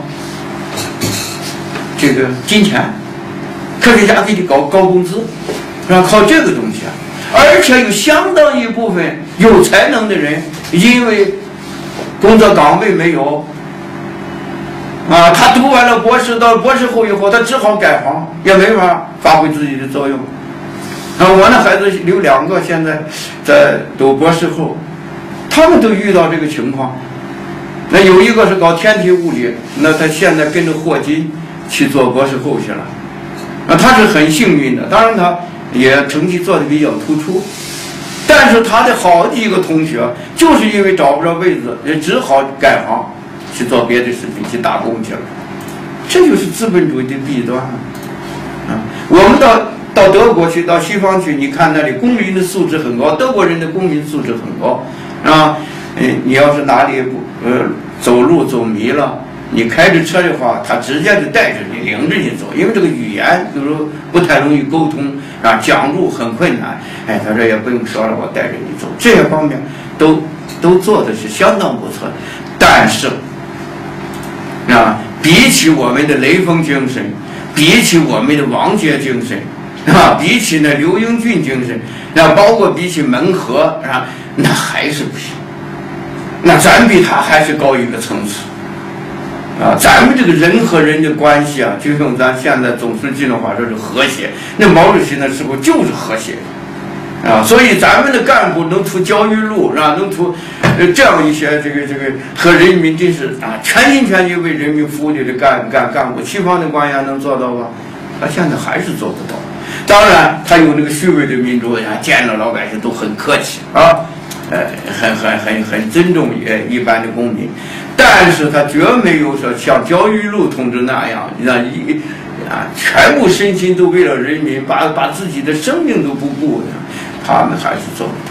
这个金钱，科学家给你搞高工资，然后靠这个东西啊。而且有相当一部分有才能的人，因为工作岗位没有啊，他读完了博士，到博士后以后，他只好改行，也没法发挥自己的作用。啊，我那孩子有两个，现在在读博士后， 他们都遇到这个情况。那有一个是搞天体物理，那他现在跟着霍金去做博士后去了，啊，他是很幸运的，当然他也成绩做得比较突出，但是他的好几个同学就是因为找不着位子，也只好改行去做别的事情，去打工去了。这就是资本主义的弊端啊！我们到到德国去，到西方去，你看那里公民的素质很高，德国人的公民素质很高啊。嗯，你要是哪里不呃走路走迷了，你开着车的话，他直接就带着你，领着你走，因为这个语言比如不太容易沟通啊，讲路很困难。哎，他说也不用说了，我带着你走，这些方面都都做的是相当不错。但是啊，比起我们的雷锋精神，比起我们的王杰精神啊，比起那刘英俊精神，那包括比起门河啊，那还是不行。那咱比他还是高一个层次啊！咱们这个人和人的关系啊，就用咱现在总书记的话说是和谐。那毛主席那时候就是和谐啊，所以咱们的干部能出焦裕禄是吧？能出呃这样一些这个这个和人民真是啊全心全意为人民服务的干干干部，西方的官员能做到吗？他现在还是做不到。当然，他有那个虚伪的民主，啊，见了老百姓都很客气啊。呃，很很很很尊重也一般的公民，但是他绝没有说像焦裕禄同志那样，那一啊全部身心都为了人民，把把自己的生命都不顾的，他们还是做不到。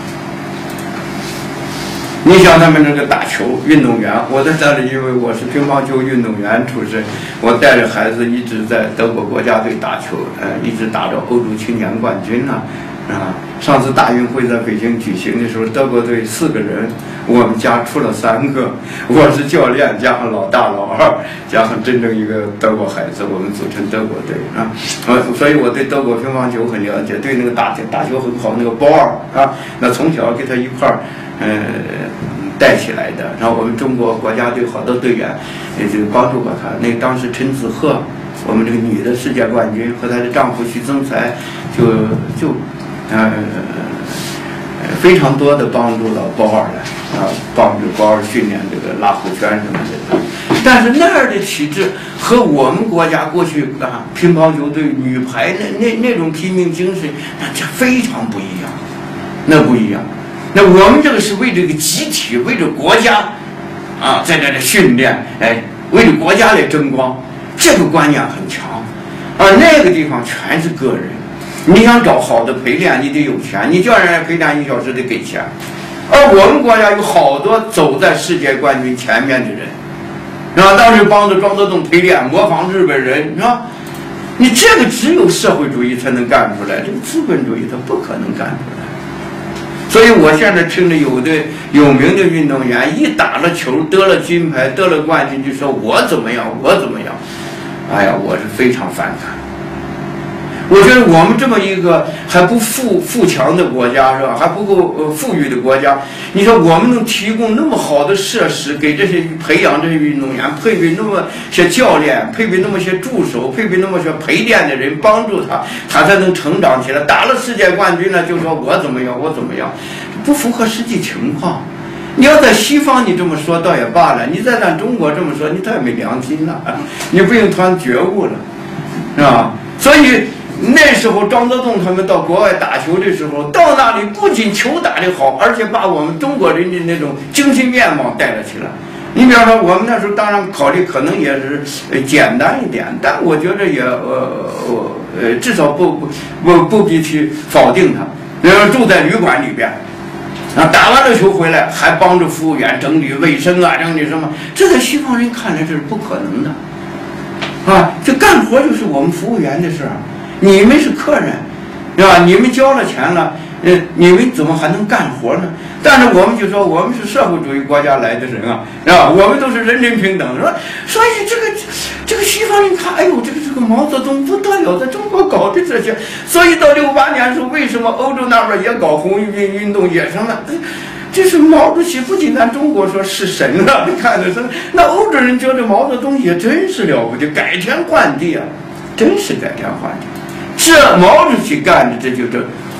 你像他们那个打球运动员，我在这里，因为我是乒乓球运动员出身，我带着孩子一直在德国国家队打球，呃，一直打着欧洲青年冠军呢。啊，上次大运会在北京举行的时候，德国队四个人，我们家出了三个，我是教练加上老大老二，加上真正一个德国孩子，我们组成德国队啊。呃，所以我对德国乒乓球很了解，对那个打打球很好那个包尔啊，那从小跟他一块儿，呃，带起来的。然后我们中国国家队好多队员也就帮助过他。那当时陈子赫，我们这个女的世界冠军和她的丈夫徐增才，就就。呃，非常多的帮助了包尔来啊，帮助包尔训练这个拉虎拳什么的。但是那样的体制和我们国家过去啊乒乓球队女排那那那种拼命精神，那这非常不一样，那不一样。那我们这个是为这个集体，为着国家啊，在这里训练，哎，为着国家来争光，这个观念很强。而那个地方全是个人。你想找好的陪练，你得有钱，你叫人家陪练一小时得给钱。而我们国家有好多走在世界冠军前面的人，是吧？当时帮着庄则栋陪练，模仿日本人，是吧？你这个只有社会主义才能干出来，这个资本主义它不可能干出来。所以我现在听着有的有名的运动员一打了球得了金牌得了冠军，就说我怎么样我怎么样，哎呀，我是非常反感。我觉得我们这么一个还不富富强的国家，是吧？还不够呃富裕的国家，你说我们能提供那么好的设施给这些培养这些运动员，配备那么些教练，配备那么些助手，配备那么些陪练的人帮助他，他才能成长起来。打了世界冠军了，就说我怎么样，我怎么样，不符合实际情况。你要在西方你这么说倒也罢了，你在咱中国这么说，你太没良心了，你不用谈觉悟了，是吧？所以。那时候张则栋他们到国外打球的时候，到那里不仅球打得好，而且把我们中国人的那种精神面貌带了起来。你比方说，我们那时候当然考虑可能也是呃简单一点，但我觉得也呃呃至少不不不不必去否定它。然后住在旅馆里边，啊，打完了球回来还帮着服务员整理卫生啊，整理什么，这在西方人看来这是不可能的，啊，这干活就是我们服务员的事儿。你们是客人，对吧？你们交了钱了，呃，你们怎么还能干活呢？但是我们就说我们是社会主义国家来的人啊，是吧？我们都是人人平等，是吧？所以这个这个西方人看，哎呦，这个这个毛泽东不得了，在中国搞的这些，所以到六八年的时候，为什么欧洲那边也搞红运运动也什么？这是毛主席不仅咱中国说是神了，你看的是，那欧洲人觉得毛泽东也真是了不起，改天换地啊，真是改天换地。这毛主席干的，这就是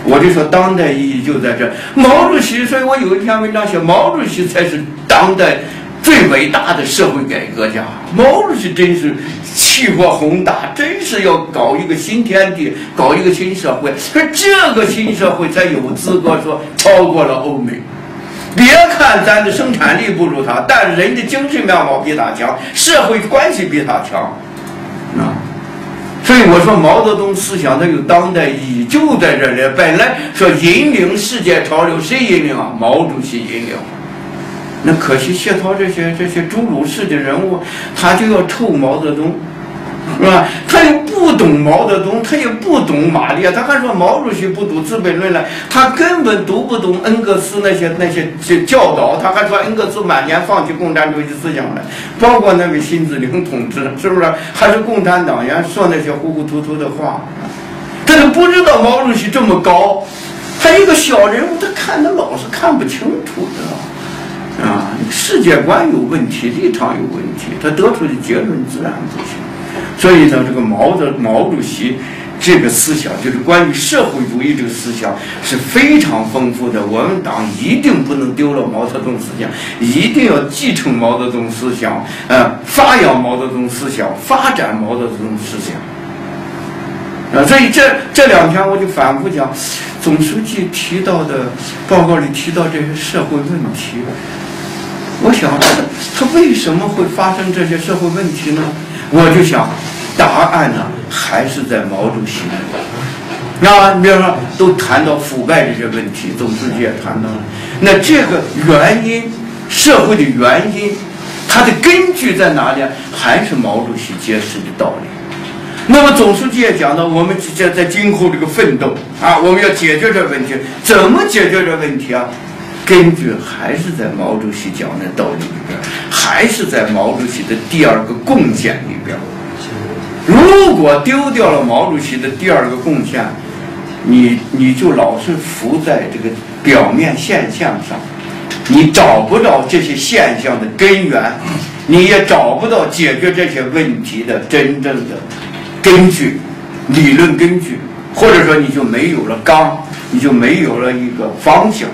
我就说当代意义就在这。毛主席，所以我有一篇文章写毛主席才是当代最伟大的社会改革家。毛主席真是气魄宏大，真是要搞一个新天地，搞一个新社会。可这个新社会才有资格说超过了欧美。别看咱的生产力不如他，但是人的精神面貌比他强，社会关系比他强啊。所以我说毛泽东思想它有当代意义，就在这里。本来说引领世界潮流，谁引领啊？毛主席引领。那可惜谢涛这些这些诸鲁士的人物，他就要臭毛泽东，是吧？他又不懂毛泽东，他也不懂马列，他还说毛主席不读《资本论》了，他根本读不懂恩格斯那些那些教导，他还说恩格斯晚年放弃共产主义思想了，包括那位辛子陵同志，是不是？还是共产党员说那些糊糊涂涂的话，他都不知道毛主席这么高，他一个小人物，他看他老是看不清楚的啊，世界观有问题，立场有问题，他得出的结论自然不行。所以呢，这个毛的毛主席这个思想，就是关于社会主义这个思想是非常丰富的。我们党一定不能丢了毛泽东思想，一定要继承毛泽东思想，呃，发扬毛泽东思想，发展毛泽东思想。啊，所以这这两天我就反复讲，总书记提到的报告里提到这些社会问题，我想他为什么会发生这些社会问题呢？我就想，答案呢还是在毛主席那里。啊，比如说都谈到腐败这些问题，总书记也谈到了。那这个原因，社会的原因，它的根据在哪里？还是毛主席揭示的道理。那么总书记也讲到，我们在在今后这个奋斗啊，我们要解决这个问题，怎么解决这个问题啊？根据还是在毛主席讲的道理里边，还是在毛主席的第二个贡献里边。如果丢掉了毛主席的第二个贡献，你你就老是浮在这个表面现象上，你找不到这些现象的根源，你也找不到解决这些问题的真正的根据，理论根据，或者说你就没有了纲，你就没有了一个方向。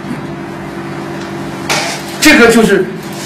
这个就是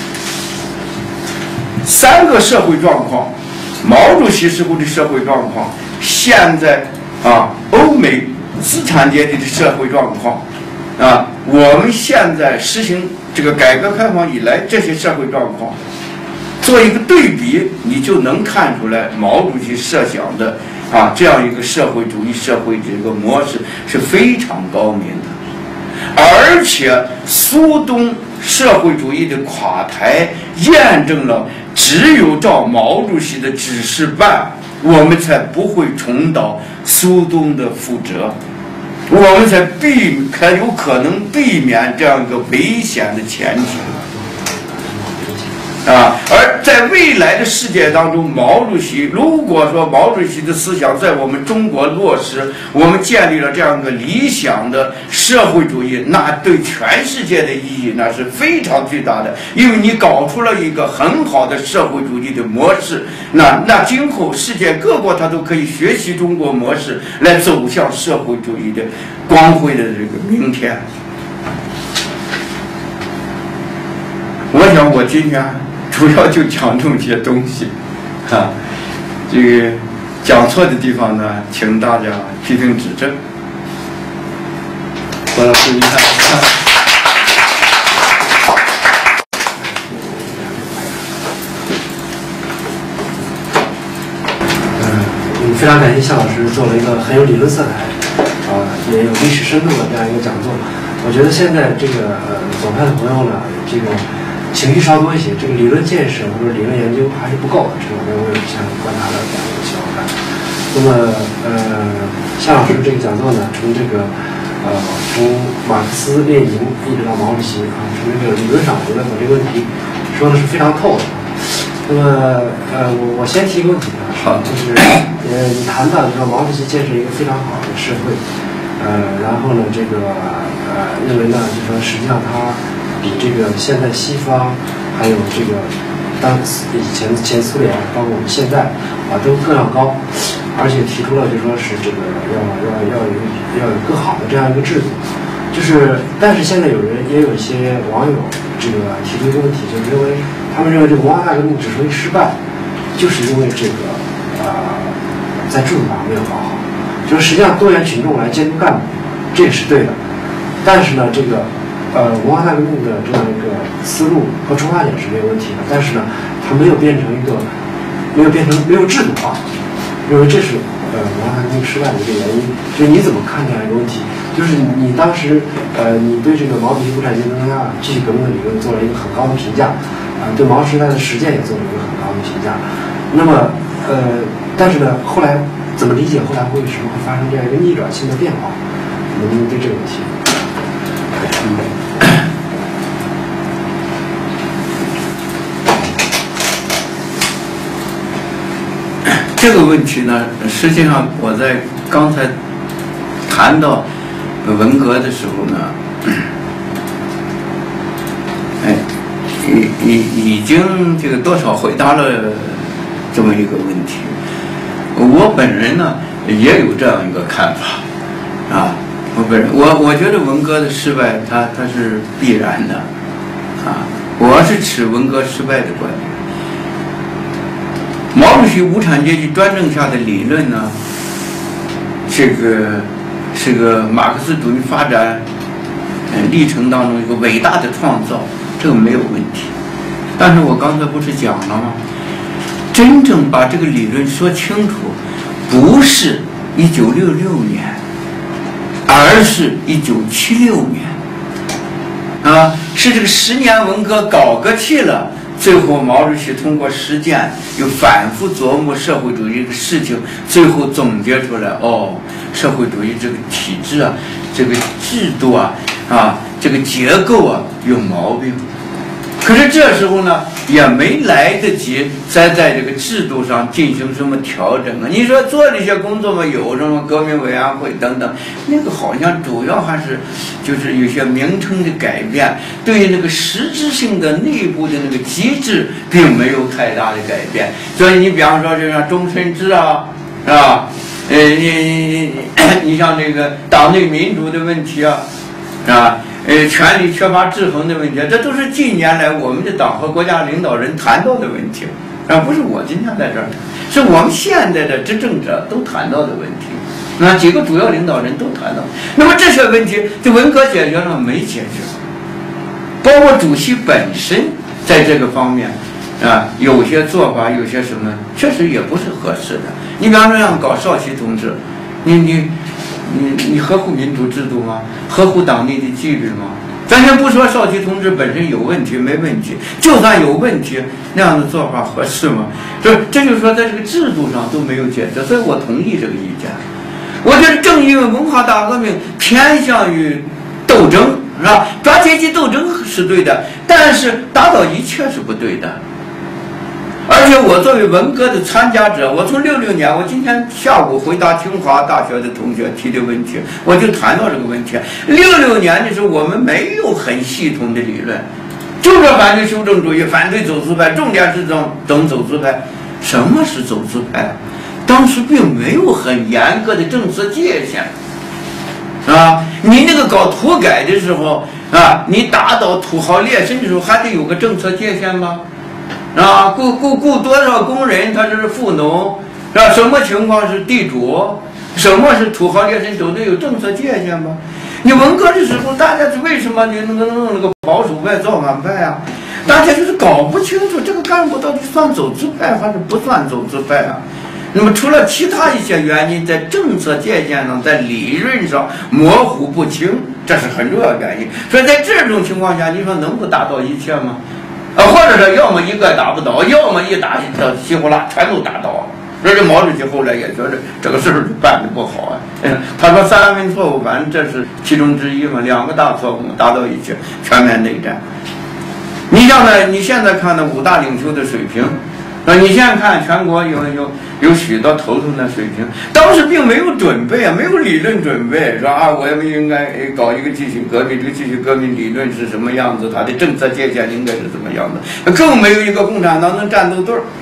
三个社会状况，毛主席时候的社会状况，现在啊欧美资产阶级的社会状况，啊我们现在实行这个改革开放以来这些社会状况，做一个对比，你就能看出来毛主席设想的啊这样一个社会主义社会这个模式是非常高明的，而且苏东社会主义的垮台验证了，只有照毛主席的指示办，我们才不会重蹈苏东的覆辙，我们才避才有可能避免这样一个危险的前景。啊，而在未来的世界当中，毛主席如果说毛主席的思想在我们中国落实，我们建立了这样一个理想的社会主义，那对全世界的意义那是非常巨大的，因为你搞出了一个很好的社会主义的模式，那那今后世界各国它都可以学习中国模式，来走向社会主义的光辉的这个明天。我想我今天主要就讲这么些东西，啊，这个讲错的地方呢，请大家批评指正。我老师你看， 嗯，非常感谢夏老师做了一个很有理论色彩，啊，也有历史深度的这样一个讲座。我觉得现在这个呃左派的朋友呢，这个情绪稍多一些，这个理论建设或者理论研究还是不够的，这个我也想观察的这样一个情况。那么呃，夏老师这个讲座呢，从这个呃从马克思列宁一直到毛主席啊，从这个理论上，我觉得把这个问题说的是非常透的。那么呃，我我先提一个问题啊，就是呃，你谈到就是说毛主席建设一个非常好的社会，呃，然后呢，这个呃认为呢，就是说实际上他比这个现在西方，还有这个当以前前苏联，包括我们现在啊，都更要高。 而且提出了就说是这个要要要有要有更好的这样一个制度。就是，但是现在有人也有一些网友这个提出一个问题，就是认为他们认为这个文化大革命之所以失败，就是因为这个呃在制度上没有搞好。就是实际上多元群众来监督干部，这也是对的。但是呢，这个呃文化大革命的这样一个思路和出发点是没有问题的，但是呢，它没有变成一个没有变成没有制度化，认为这是呃文化大革命失败的一个原因。就是你怎么看这样一个问题？就是你当时，呃，你对这个毛主席无产阶级增加继续革命的理论做了一个很高的评价，啊、呃，对毛时代的实践也做了一个很高的评价。那么，呃，但是呢，后来怎么理解后来为什么会发生这样一个逆转性的变化？能不能对这个问题？ 嗯，这个问题呢，实际上我在刚才谈到文革的时候呢，哎，已已已经这个多少回答了这么一个问题。我本人呢也有这样一个看法啊，我本人我我觉得文革的失败，它它是必然的啊，我是持文革失败的观点。毛主席无产阶级专政下的理论呢，这个是个马克思主义发展呃历程当中一个伟大的创造，这个没有问题。但是我刚才不是讲了吗？真正把这个理论说清楚，不是一九六六年，而是一九七六年，啊，是这个十年文革搞过去了。最后，毛主席通过实践，又反复琢磨社会主义的事情，最后总结出来：哦，社会主义这个体制啊，这个制度啊，啊，这个结构啊有毛病。可是这时候呢，也没来得及再在这个制度上进行什么调整啊。你说做这些工作嘛，有什么革命委员会等等，那个好像主要还是就是有些名称的改变，对于那个实质性的内部的那个机制并没有太大的改变。所以你比方说，就像终身制啊，是吧？呃，你你你像这个党内民主的问题啊，是吧？呃，权力缺乏制衡的问题，这都是近年来我们的党和国家领导人谈到的问题，而不是我今天在这儿，是我们现在的执政者都谈到的问题，那几个主要领导人都谈到。那么这些问题，这文革解决了没解决？包括主席本身在这个方面啊，有些做法，有些什么，确实也不是合适的。你比方说像搞少奇同志，你你。你你合乎民主制度吗？合乎党内的纪律吗？咱先不说少奇同志本身有问题没问题，就算有问题，那样的做法合适吗？这这就是说，在这个制度上都没有解决，所以我同意这个意见。我觉得正因为文化大革命偏向于斗争，是吧？抓阶级斗争是对的，但是打倒一切是不对的。而且我作为文革的参加者，我从六六年，我今天下午回答清华大学的同学提的问题，我就谈到这个问题。六六年的时候，我们没有很系统的理论，就是反对修正主义，反对走资派，重点是整整走资派。什么是走资派？当时并没有很严格的政策界限，啊，你那个搞土改的时候啊，你打倒土豪劣绅的时候，还得有个政策界限吗？啊，雇雇雇多少工人，他是富农，是吧？什么情况是地主？什么是土豪劣绅？都得有政策界限吗？你文革的时候，大家是为什么你能够弄那个保守派、造反派啊？大家就是搞不清楚这个干部到底算走资派还是不算走资派啊？那么除了其他一些原因，在政策界限上，在理论上模糊不清，这是很重要的原因。所以在这种情况下，你说能不打倒一切吗？啊，或者说要么一个打不倒，要么一打到稀呼啦全都打倒。所以毛主席后来也觉得这个事儿办得不好啊。他说三分错误，反正这是其中之一嘛，两个大错误达到一起，全面内战。你像呢，你现在看的五大领袖的水平，啊，你现在看全国有有有许多头头的水平，当时并没有准备啊，没有理论准备，说啊，我们应该搞一个继续革命，这个继续革命理论是什么样子，它的政策界限应该是什么样子，更没有一个共产党的战斗队儿，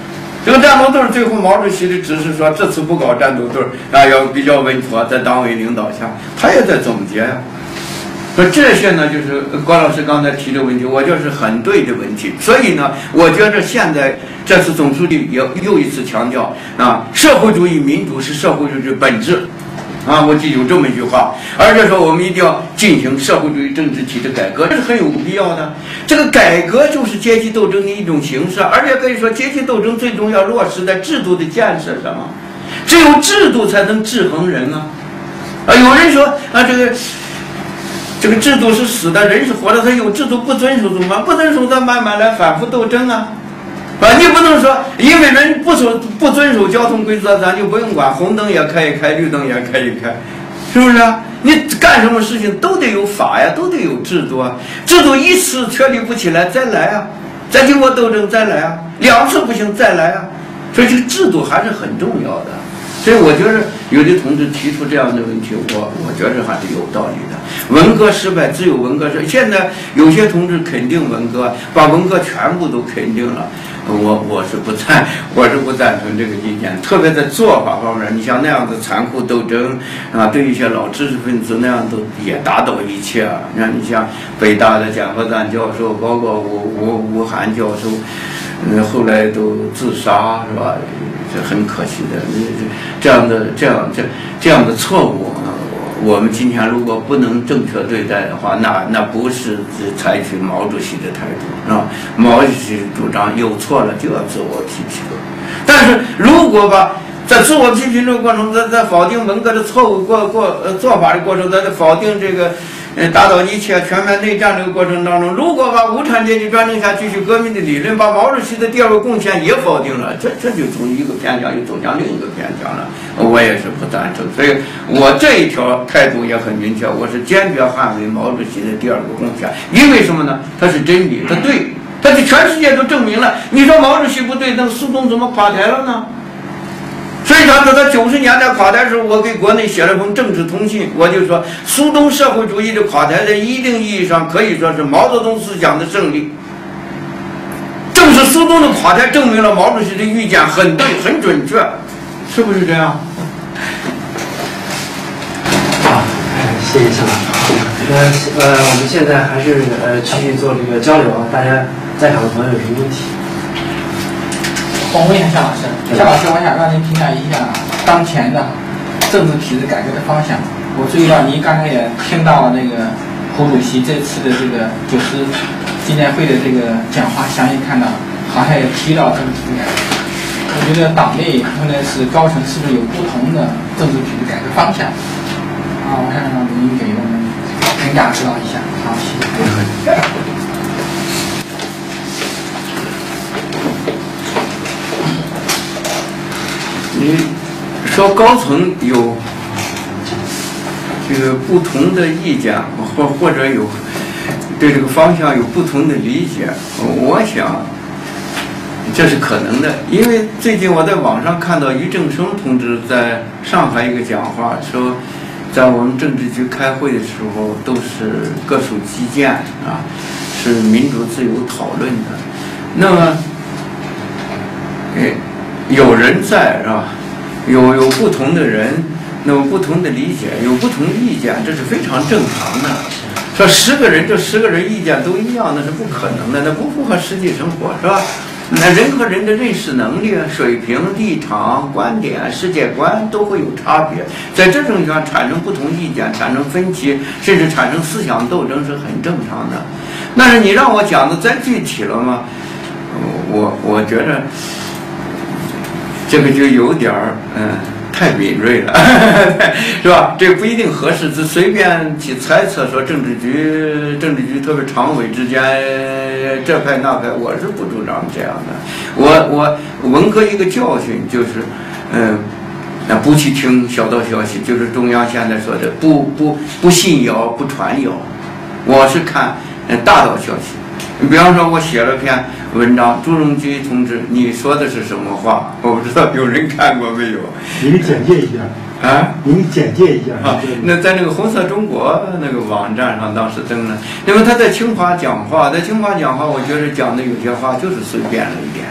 这个战斗队最后毛主席的指示说，这次不搞战斗队啊，要比较稳妥，在党委领导下，他也在总结呀、啊。说这些呢，就是郭老师刚才提的问题，我觉得是很对的问题。所以呢，我觉得现在这次总书记也又一次强调啊，社会主义民主是社会主义的本质。啊，我记有这么一句话，而且说我们一定要进行社会主义政治体制改革，这是很有必要的。这个改革就是阶级斗争的一种形式，而且可以说阶级斗争最终要落实在制度的建设上啊，只有制度才能制衡人啊。啊，有人说啊，这个这个制度是死的，人是活的，他有制度不遵守怎么办？不遵守，咱慢慢来反复斗争啊。啊，你不能说因为人不守不遵守交通规则，咱就不用管，红灯也开一开，绿灯也开一开，是不是啊？你干什么事情都得有法呀，都得有制度啊。制度一次确立不起来，再来啊，再经过斗争再来啊，两次不行再来啊。所以这个制度还是很重要的。所以我觉得有的同志提出这样的问题，我我觉得还是有道理的。文革失败，只有文革失。现在有些同志肯定文革，把文革全部都肯定了。我我是不赞，我是不赞成这个意见。特别在做法方面，你像那样的残酷斗争啊，对一些老知识分子那样都也打倒一切啊。你看，你像北大的蒋和赞教授，包括吴吴吴晗教授，嗯，后来都自杀是吧？这很可惜的。这样的这样这这样的错误啊。我们今天如果不能正确对待的话，那那不是采取毛主席的态度，是吧？毛主席主张有错了就要自我批评，但是如果吧，在自我批评这个过程中，在在否定文革的错误过过呃做法的过程，在否定这个呃打倒一切全面内战这个过程当中，如果把无产阶级专政下继续革命的理论，把毛主席的第二个贡献也否定了，这这就从一个偏向又走向另一个偏向了。我也是不赞成，所以我这一条态度也很明确，我是坚决捍卫毛主席的第二个贡献。因为什么呢？它是真理，它对，它是全世界都证明了。你说毛主席不对，那苏东怎么垮台了呢？所以他在他九十年代垮台的时候，我给国内写了封政治通信，我就说苏东社会主义的垮台在一定意义上可以说是毛泽东思想的胜利。正是苏东的垮台证明了毛主席的预见很对很准确，是不是这样？ 好，谢谢向老师。那呃，我们现在还是呃继续做这个交流啊，大家在场的朋友有什么问题？ 我问一下夏老师，夏老师，我想让您评价一下当前的政治体制改革的方向。我注意到您刚才也听到那个胡主席这次的这个九十纪念会的这个讲话，详细看到，好像也提到政治体制改革。我觉得党内或者是高层是不是有不同的政治体制改革方向？啊，我想让您给我们评价指导一下。好，谢谢。 你说高层有这个不同的意见，或或者有对这个方向有不同的理解，我想这是可能的。因为最近我在网上看到俞正声同志在上海一个讲话，说在我们政治局开会的时候都是各抒己见啊，是民主自由讨论的。那么，诶。有人在是吧？有有不同的人，那么不同的理解，有不同的意见，这是非常正常的。说十个人，这十个人意见都一样，那是不可能的，那不符合实际生活，是吧？那人和人的认识能力、水平、立场、观点、世界观都会有差别，在这种情况产生不同意见，产生分歧，甚至产生思想斗争是很正常的。但是你让我讲的再具体了吗？我我觉得。这个就有点儿，嗯，太敏锐了，是吧？这不一定合适，只随便去猜测说政治局、政治局特别常委之间这派那派，我是不主张这样的。我我文革一个教训就是，嗯，那不去听小道消息，就是中央现在说的不不不信谣不传谣，我是看大道消息。你比方说，我写了篇文章，朱镕基同志，你说的是什么话？我不知道有人看过没有？ 您简介一下啊？ 您简介一下啊？那在那个红色中国那个网站上当时登了。那么他在清华讲话，在清华讲话，我觉得讲的有些话就是随便了一点。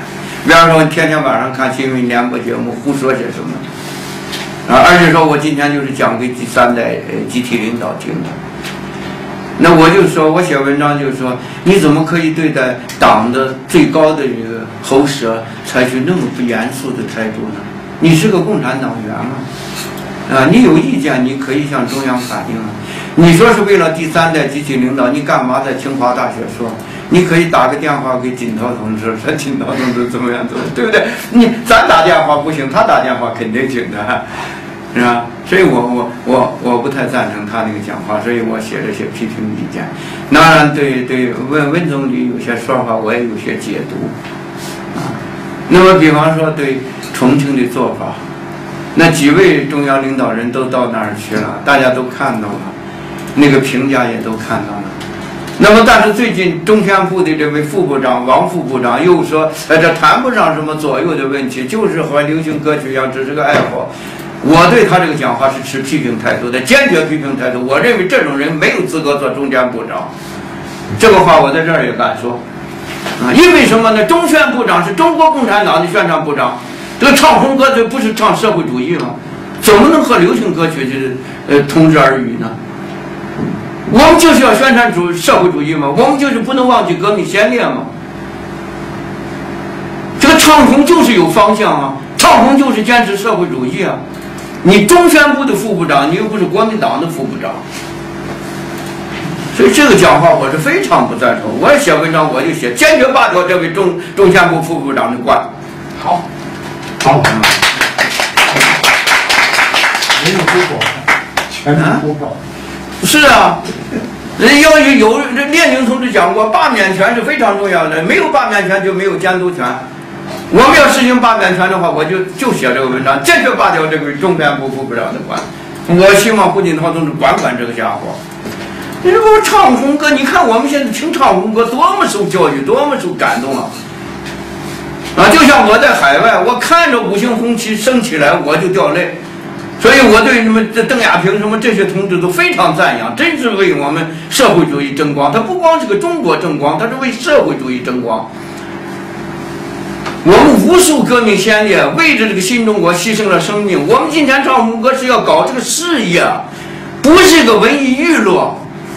比方说天天晚上看新闻联播节目胡说些什么啊，而且说我今天就是讲给第三代呃集体领导听的。那我就说，我写文章就是说，你怎么可以对待党的最高的一个喉舌采取那么不严肃的态度呢？你是个共产党员嘛，啊，你有意见你可以向中央反映啊。你说是为了第三代集体领导，你干嘛在清华大学说？你可以打个电话给锦涛同志，说锦涛同志怎么样怎么样，对不对？你咱打电话不行，他打电话肯定行的。是吧？所以我我我我不太赞成他那个讲话，所以我写了些批评意见。当然对，对对温温总理有些说法，我也有些解读啊。那么，比方说对重庆的做法，那几位中央领导人都到那儿去了，大家都看到了，那个评价也都看到了。那么，但是最近中宣部的这位副部长王副部长又说，呃，这谈不上什么左右的问题，就是和流行歌曲一样，只是个爱好。我对他这个讲话是持批评态度的，坚决批评态度。我认为这种人没有资格做中间部长，这个话我在这儿也敢说啊。因为什么呢？中宣部长是中国共产党的宣传部长，这个唱红歌这不是唱社会主义吗？怎么能和流行歌曲就是呃同日而语呢？我们就是要宣传主社会主义嘛，我们就是不能忘记革命先烈嘛。这个唱红就是有方向啊，唱红就是坚持社会主义啊。你中宣部的副部长，你又不是国民党的副部长，所以这个讲话我是非常不赞成。我也写文章，我就写坚决罢掉这位中中宣部副部长的官。 好， 好，没有突破，全面突破。 是啊，人要有有列宁同志讲过，罢免权是非常重要的，没有罢免权就没有监督权。我们要实行罢免权的话，我就就写这个文章，坚决罢掉这个中宣部副部长的官。我希望胡锦涛同志管管这个家伙。你说我唱红歌，你看我们现在听唱红歌多么受教育，多么受感动啊！啊，就像我在海外，我看着五星红旗升起来，我就掉泪。所以我对你们这邓亚萍什么这些同志都非常赞扬，真是为我们社会主义争光。他不光是个中国争光，他是为社会主义争光。我们无数革命先烈为着这个新中国牺牲了生命。我们今天唱红歌是要搞这个事业，不是个文艺娱乐。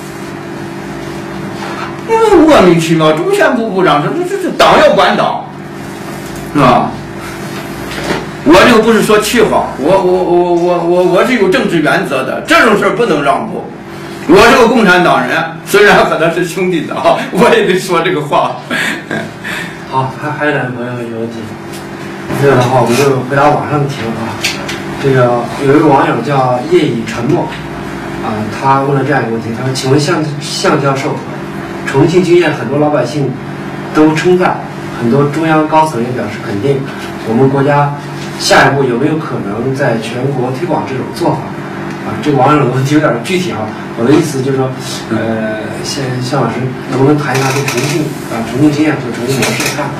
因为莫名其妙，中宣部部长说这这这党要管党，是吧？我这个不是说气话，我我我我我我是有政治原则的，这种事儿不能让步。我是个共产党人，虽然和他是兄弟党，我也得说这个话。 好，还还有两个朋友有问题，这样的话我们就回答网上的提问啊。这个有一个网友叫夜已沉默啊，他问了这样一个问题，他说：“请问向向教授，重庆经验很多老百姓都称赞，很多中央高层也表示肯定，我们国家下一步有没有可能在全国推广这种做法？”啊，这个网友的问题有点具体啊。我的意思就是说，呃，向向老师能不能谈一下对重庆啊重庆经验和重庆模式的看法？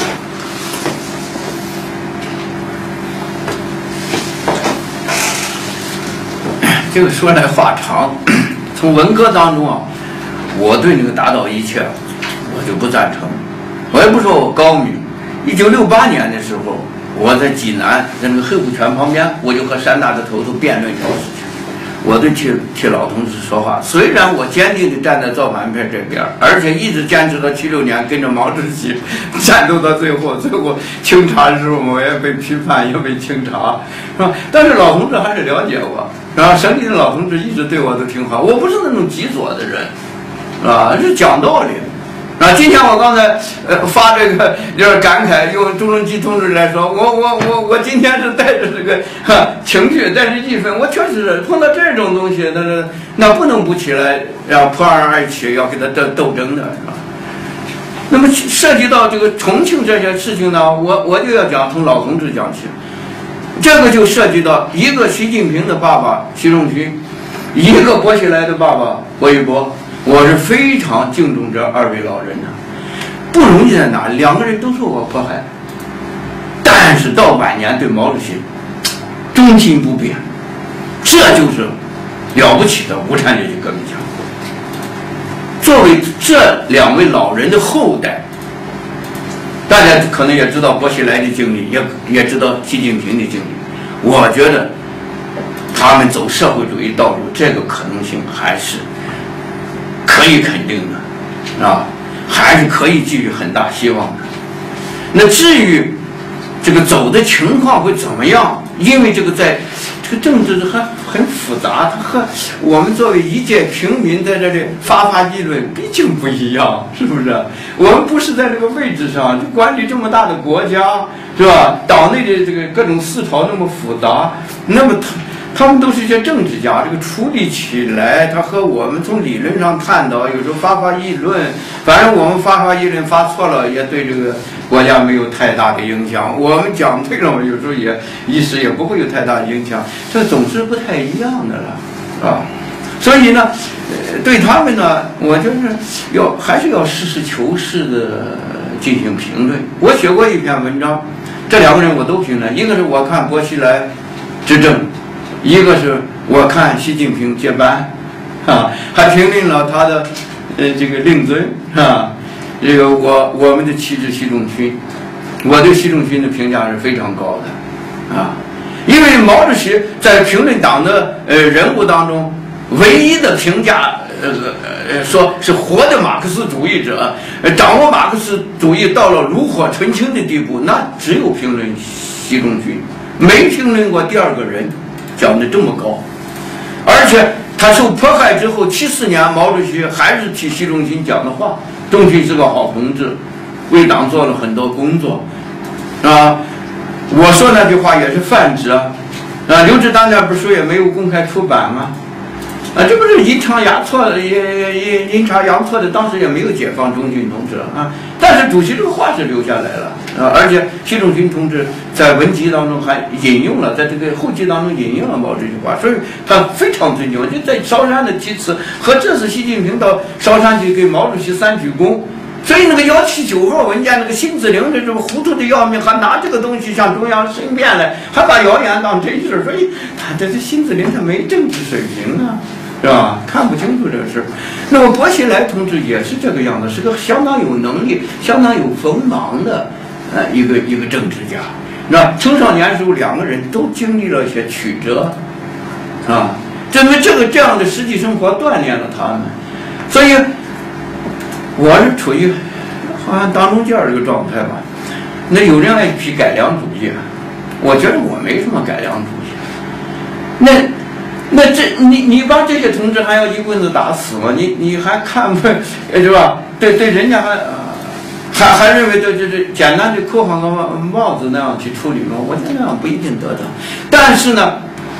这个说来话长，从文革当中啊，我对那个打倒一切，我就不赞成。我也不说我高明。一九六八年的时候，我在济南，在那个黑虎泉旁边，我就和山大的头头辩论一条事情。我对替替老同志说话，虽然我坚定地站在造反派这边，而且一直坚持到七六年，跟着毛主席战斗到最后，最后清查的时候我也被批判，也被清查，是吧？但是老同志还是了解我，然后省里的老同志一直对我都挺好，我不是那种极左的人，啊，是讲道理。啊，今天我刚才呃发这个有点感慨，用朱镕基同志来说，我我我我今天是带着这个哈情绪，带着义愤，我确实碰到这种东西，那那那不能不起来，然后破案而起，要跟他斗斗争的，是吧？那么涉及到这个重庆这些事情呢，我我就要讲从老同志讲起，这个就涉及到一个习近平的爸爸习仲勋，一个薄熙来的爸爸薄一波。我是非常敬重这二位老人的，不容易在哪？两个人都受过迫害，但是到晚年对毛主席忠心不变，这就是了不起的无产阶级革命家。作为这两位老人的后代， 大家可能也知道薄熙来的经历，也也知道习近平的经历。我觉得他们走社会主义道路，这个可能性还是可以肯定的，啊，还是可以寄予很大希望的。那至于这个走的情况会怎么样？因为这个在这个政治还很复杂，它和我们作为一介平民在这里发发议论，毕竟不一样，是不是？我们不是在这个位置上就管理这么大的国家，是吧？岛内的这个各种思潮那么复杂，那么他他们都是一些政治家，这个处理起来，他和我们从理论上探讨，有时候发发议论，反正我们发发议论发错了，也对这个国家没有太大的影响。我们讲对了，有时候也一时也不会有太大的影响，这总是不太一样的了，啊。所以呢，对他们呢，我就是要还是要实事求是的进行评论。我写过一篇文章，这两个人我都评论，一个是我看薄熙来执政，一个是我看习近平接班，啊，还评论了他的呃这个令尊，啊，这个我我们的旗帜习仲勋，我对习仲勋的评价是非常高的，啊，因为毛主席在评论党的呃人物当中，唯一的评价呃呃说是活的马克思主义者，呃掌握马克思主义到了炉火纯青的地步，那只有评论习仲勋，没评论过第二个人讲的这么高。而且他受迫害之后七四年，毛主席还是替习仲勋讲的话，仲勋是个好同志，为党做了很多工作，啊，我说那句话也是泛指啊，啊，刘志丹那本书也没有公开出版吗？啊，这不是阴差阳错的，也也阴差阳错的，当时也没有解放仲勋同志啊。但是主席这个话是留下来了啊，而且习仲勋同志在文集当中还引用了，在这个后记当中引用了毛这句话，所以他非常尊敬。就在韶山的题词和这次习近平到韶山去给毛主席三鞠躬。所以那个幺七九号文件，那个辛子陵这种糊涂的要命，还拿这个东西向中央申辩来，还把谣言当真事。所以他这这辛子陵他没政治水平啊，是吧？看不清楚这个事。那么薄熙来同志也是这个样子，是个相当有能力、相当有锋芒的呃一个一个政治家。那青少年时候两个人都经历了一些曲折，啊，因为这个这样的实际生活锻炼了他们，所以。我是处于好像当中间这个状态吧。那有人爱批改良主义，我觉得我没什么改良主义。那那这你你把这些同志还要一棍子打死吗？你你还看不是吧？对对，人家还还还认为这这这简单的扣上个帽子那样去处理吗？我觉得那样不一定得当。但是呢，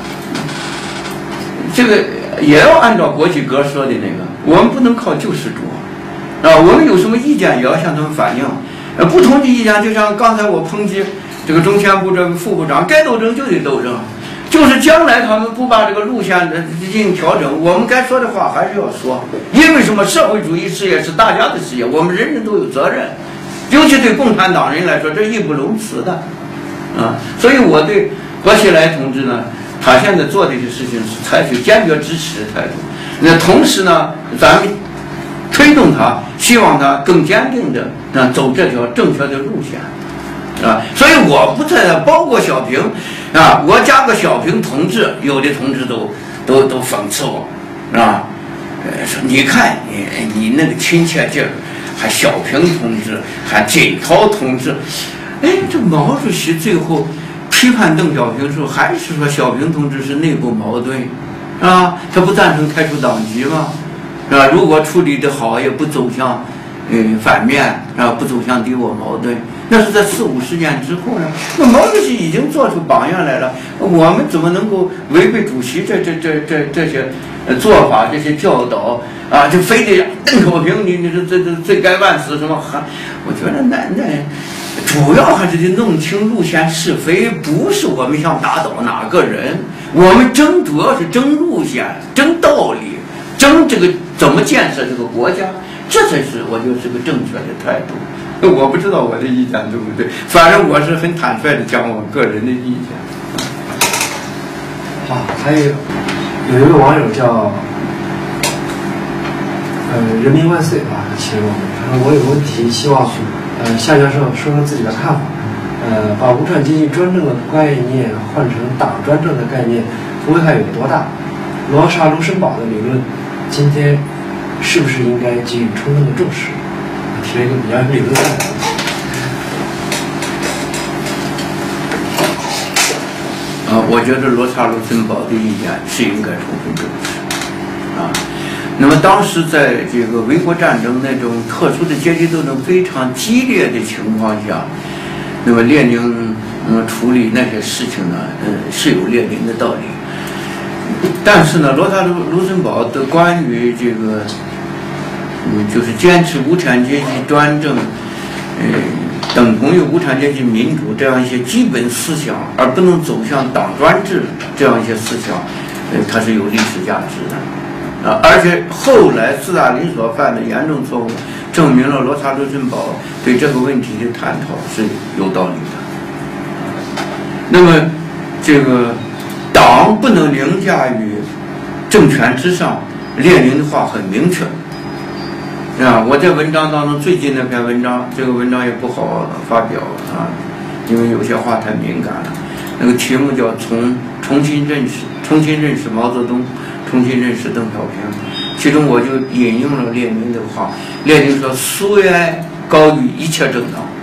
这个也要按照国际阁说的那个，我们不能靠救世主。啊，我们有什么意见也要向他们反映。呃，不同的意见，就像刚才我抨击这个中宣部这个副部长，该斗争就得斗争，就是将来他们不把这个路线进行调整，我们该说的话还是要说。因为什么？社会主义事业是大家的事业，我们人人都有责任，尤其对共产党人来说，这义不容辞的。啊，所以我对薄熙来同志呢，他现在做的这事情是采取坚决支持的态度。那同时呢，咱们推动他，希望他更坚定的啊走这条正确的路线，啊，所以我不在包括小平，啊，我加个小平同志，有的同志都都都讽刺我，啊，呃说你看你你那个亲切劲儿，还小平同志，还锦涛同志，哎，这毛主席最后批判邓小平的时候，还是说小平同志是内部矛盾，啊，他不赞成开除党籍吗？是吧？如果处理得好，也不走向，嗯，反面，啊，不走向敌我矛盾，那是在四五十年之后呢。那毛主席已经做出榜样来了，我们怎么能够违背主席这这这这这些做法、这些教导啊？就非得邓小平，你你这这这罪该万死什么？还我觉得那那主要还是得弄清路线是非，不是我们想打倒哪个人，我们争主要是争路线、争道理。争这个怎么建设这个国家，这才是我觉得是个正确的态度。我不知道我的意见对不对，反正我是很坦率的讲我个人的意见。 好，还有有一位网友叫呃人民万岁啊，请我们，他说我有个问题，希望呃，夏教授说说自己的看法。呃，把无产阶级专政的概念换成党专政的概念，危害有多大？罗莎卢森堡的理论，今天是不是应该给予充分的重视？提了一个比较理论性的问题。 啊，我觉得罗莎卢森堡的意见是应该充分重视啊。那么当时在这个卫国战争那种特殊的阶级斗争非常激烈的情况下，那么列宁嗯处理那些事情呢，嗯是有列宁的道理。但是呢，罗莎卢卢森堡的关于这个嗯就是坚持无产阶级专政，嗯等同于无产阶级民主这样一些基本思想，而不能走向党专制这样一些思想，呃它是有历史价值的。啊，而且后来斯大林所犯的严重错误，证明了罗莎卢森堡对这个问题的探讨是有道理的。那么，这个党不能凌驾于政权之上，列宁的话很明确。啊，我在文章当中最近那篇文章，这个文章也不好发表啊，因为有些话太敏感了。那个题目叫从重新认识重新认识毛泽东。重新认识邓小平，其中我就引用了列宁的话。列宁说：“苏维埃高于一切政党。”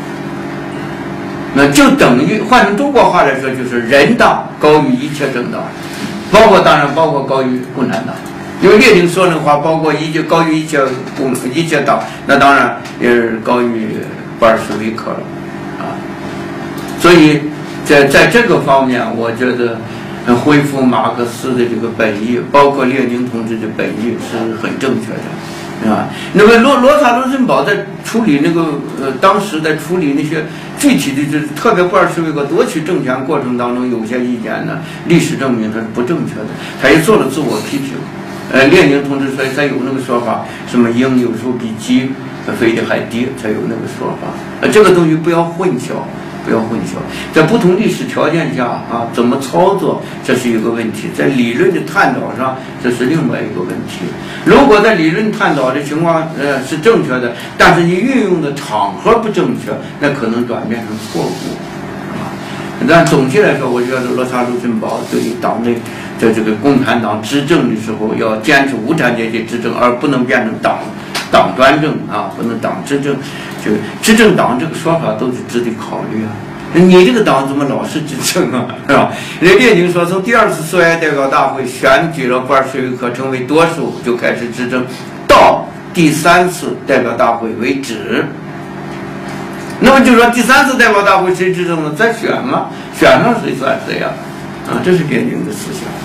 那就等于换成中国话来说，就是人大高于一切政党，包括当然包括高于共产党。因为列宁说的话，包括一切高于一切共一切党，那当然也是高于巴尔什维克了啊。所以在在这个方面，我觉得。恢复马克思的这个本意，包括列宁同志的本意是很正确的，啊。那么罗罗莎卢森堡在处理那个呃，当时在处理那些具体的，就是特别巴尔什维克夺取政权过程当中有些意见呢，历史证明它是不正确的，他也做了自我批评。呃，列宁同志说他有那个说法，什么鹰有时候比鸡飞得还低，才有那个说法。呃，这个东西不要混淆。不要混淆，在不同历史条件下啊，怎么操作，这是一个问题；在理论的探讨上，这是另外一个问题。如果在理论探讨的情况呃是正确的，但是你运用的场合不正确，那可能转变成错误啊。但总体来说，我觉得罗莎卢森堡对党内在这个共产党执政的时候，要坚持无产阶级执政，而不能变成党党专政啊，不能党执政。就执政党这个说法都是值得考虑啊！你这个党怎么老是执政啊？是吧？人列宁说，从第二次苏维埃代表大会选举了巴尔什维克成为多数就开始执政，到第三次代表大会为止。那么就说第三次代表大会谁执政呢？再选嘛，选上谁算谁呀？啊，这是列宁的思想。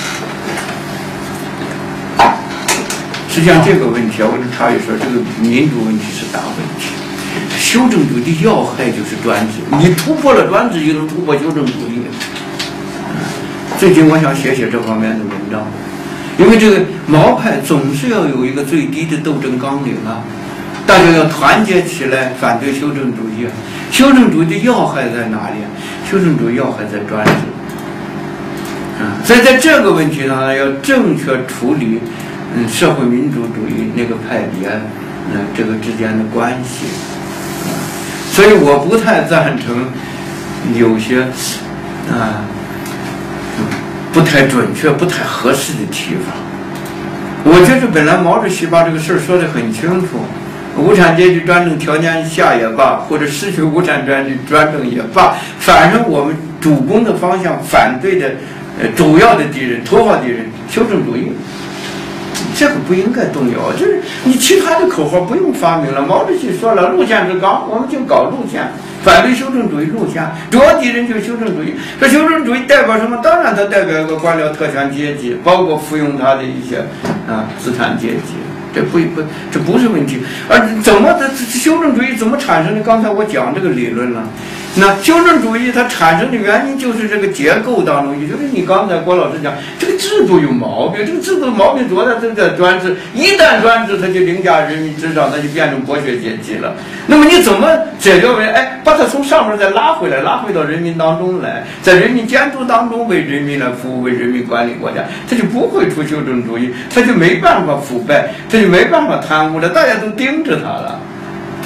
实际上这个问题啊，我就插一说，这个民主问题是大问题。修正主义的要害就是专制，你突破了专制，就能突破修正主义。最近我想写写这方面的文章，因为这个毛派总是要有一个最低的斗争纲领啊，大家要团结起来反对修正主义。修正主义的要害在哪里？修正主义要害在专制。啊，所以在这个问题上呢，要正确处理。嗯，社会民主主义那个派别，嗯、呃，这个之间的关系，啊，所以我不太赞成有些啊、嗯、不太准确、不太合适的提法。我觉得本来毛主席把这个事儿说得很清楚，无产阶级专政条件下也罢，或者失去无产阶级专政也罢，反正我们主攻的方向、反对的呃主要的敌人、头号敌人，修正主义。这个不应该动摇，就是你其他的口号不用发明了。毛主席说了，路线之纲，我们就搞路线，反对修正主义路线，主要敌人就是修正主义。这修正主义代表什么？当然它代表一个官僚特权阶级，包括服用它的一些啊资产阶级。这不不这不是问题，而怎么的修正主义怎么产生的？刚才我讲这个理论了。那修正主义它产生的原因就是这个结构当中，也就是你刚才郭老师讲，这个制度有毛病，这个制度毛病主要在这个专制，一旦专制，它就凌驾人民之上，它就变成剥削阶级了。那么你怎么解决为？哎，把它从上面再拉回来，拉回到人民当中来，在人民监督当中为人民来服务，为人民管理国家，它就不会出修正主义，它就没办法腐败，它就没办法贪污了，大家都盯着它了。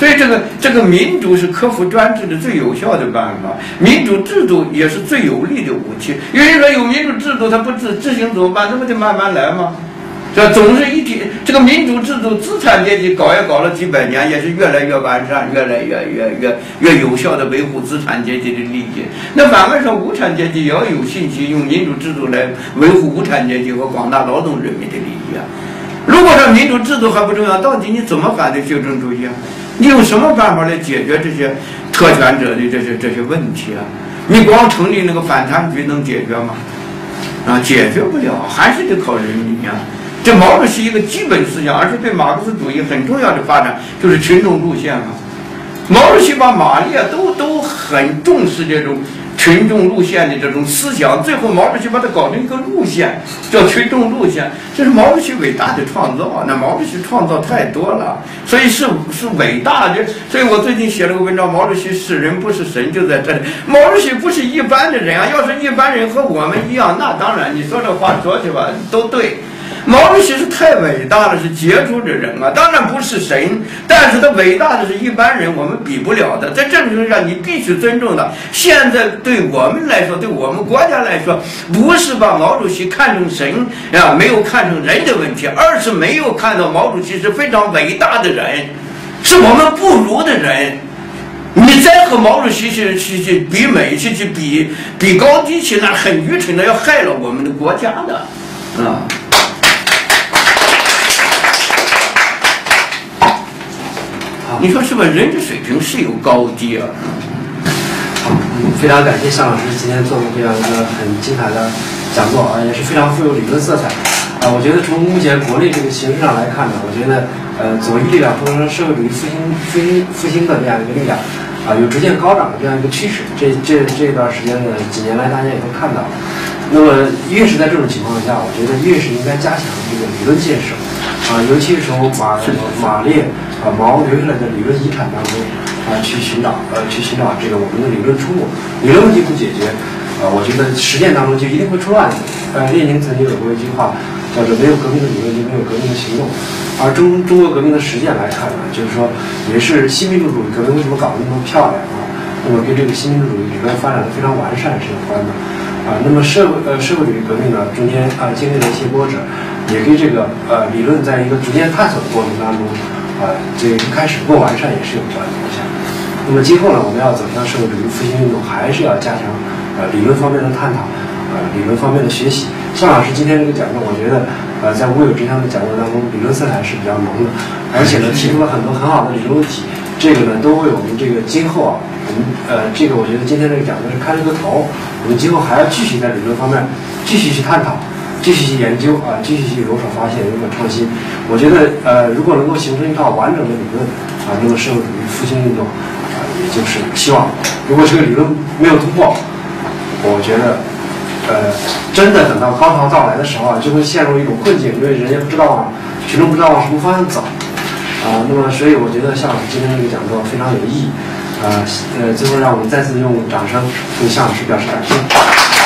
所以这个这个民主是克服专制的最有效的办法，民主制度也是最有力的武器。有人说有民主制度，他不执执行怎么办？那不得慢慢来吗？这总是一体，这个民主制度，资产阶级搞也搞了几百年，也是越来越完善，越来越越越越有效的维护资产阶级的利益。那反过来说，无产阶级也要有信心用民主制度来维护无产阶级和广大劳动人民的利益啊。如果说民主制度还不重要，到底你怎么反对修正主义啊？你用什么办法来解决这些特权者的这些这些问题啊？你光成立那个反贪局能解决吗？啊，解决不了，还是得靠人民啊。这毛主席一个基本思想，而且对马克思主义很重要的发展就是群众路线啊。毛主席把马列都都很重视这种群众路线的这种思想，最后毛主席把它搞成一个路线，叫群众路线，这是毛主席伟大的创造。那毛主席创造太多了，所以是是伟大的。所以我最近写了个文章，毛主席是人不是神，就在这里。毛主席不是一般的人啊，要是一般人和我们一样，那当然你说这话说去吧都对。毛主席是太伟大了，是杰出的人啊，当然不是神，但是他伟大的是一般人我们比不了的，在这种上你必须尊重他。现在对我们来说，对我们国家来说，不是把毛主席看成神啊，没有看成人的问题，而是没有看到毛主席是非常伟大的人，是我们不如的人。你再和毛主席去去去比美，去去比比高低去，那很愚蠢的，要害了我们的国家的啊。你说是不是？人的水平是有高低啊。 好，嗯，非常感谢向老师今天做的这样一个很精彩的讲座啊，也是非常富有理论色彩啊。我觉得从目前国内这个形势上来看呢，我觉得呃左翼力量或者说社会主义复兴复兴复兴的这样一个力量啊，有逐渐高涨的这样一个趋势。这这这段时间呢，几年来大家也都看到了。那么越是在这种情况下，我觉得越是应该加强这个理论建设啊，尤其是从马马列啊毛留下来的理论遗产当中啊去寻找呃去寻找这个我们的理论出路。理论问题不解决啊，我觉得实践当中就一定会出乱子。呃，列宁曾经有过一句话，叫做没有革命的理论就没有革命的行动。而中中国革命的实践来看呢，就是说也是新民主主义革命为什么搞得那么漂亮啊？那么跟这个新民主主义理论发展的非常完善是有关的。啊，那么社会呃社会主义革命呢，中间啊经历了一些波折，也跟这个呃理论在一个逐渐探索的过程当中，啊这个一开始不完善也是有关的。我想，那么今后呢，我们要走向社会主义复兴运动，还是要加强呃理论方面的探讨，呃理论方面的学习。向老师今天这个讲座，我觉得呃在无有之乡的讲座当中，理论色彩是比较浓的，而且呢提出了很多很好的理论问题，这个呢都为我们这个今后啊。我们呃，这个我觉得今天这个讲座是开了个头，我们今后还要继续在理论方面继续去探讨，继续去研究啊，继续去有所发现，有所创新。我觉得呃，如果能够形成一套完整的理论啊，那么社会主义复兴运动啊，也就是希望。如果这个理论没有突破，我觉得呃，真的等到高潮到来的时候啊，就会陷入一种困境，因为人家不知道往群众不知道往什么方向走啊。那么，所以我觉得向老师今天这个讲座非常有意义。呃呃，最后让我们再次用掌声对向老师表示感谢。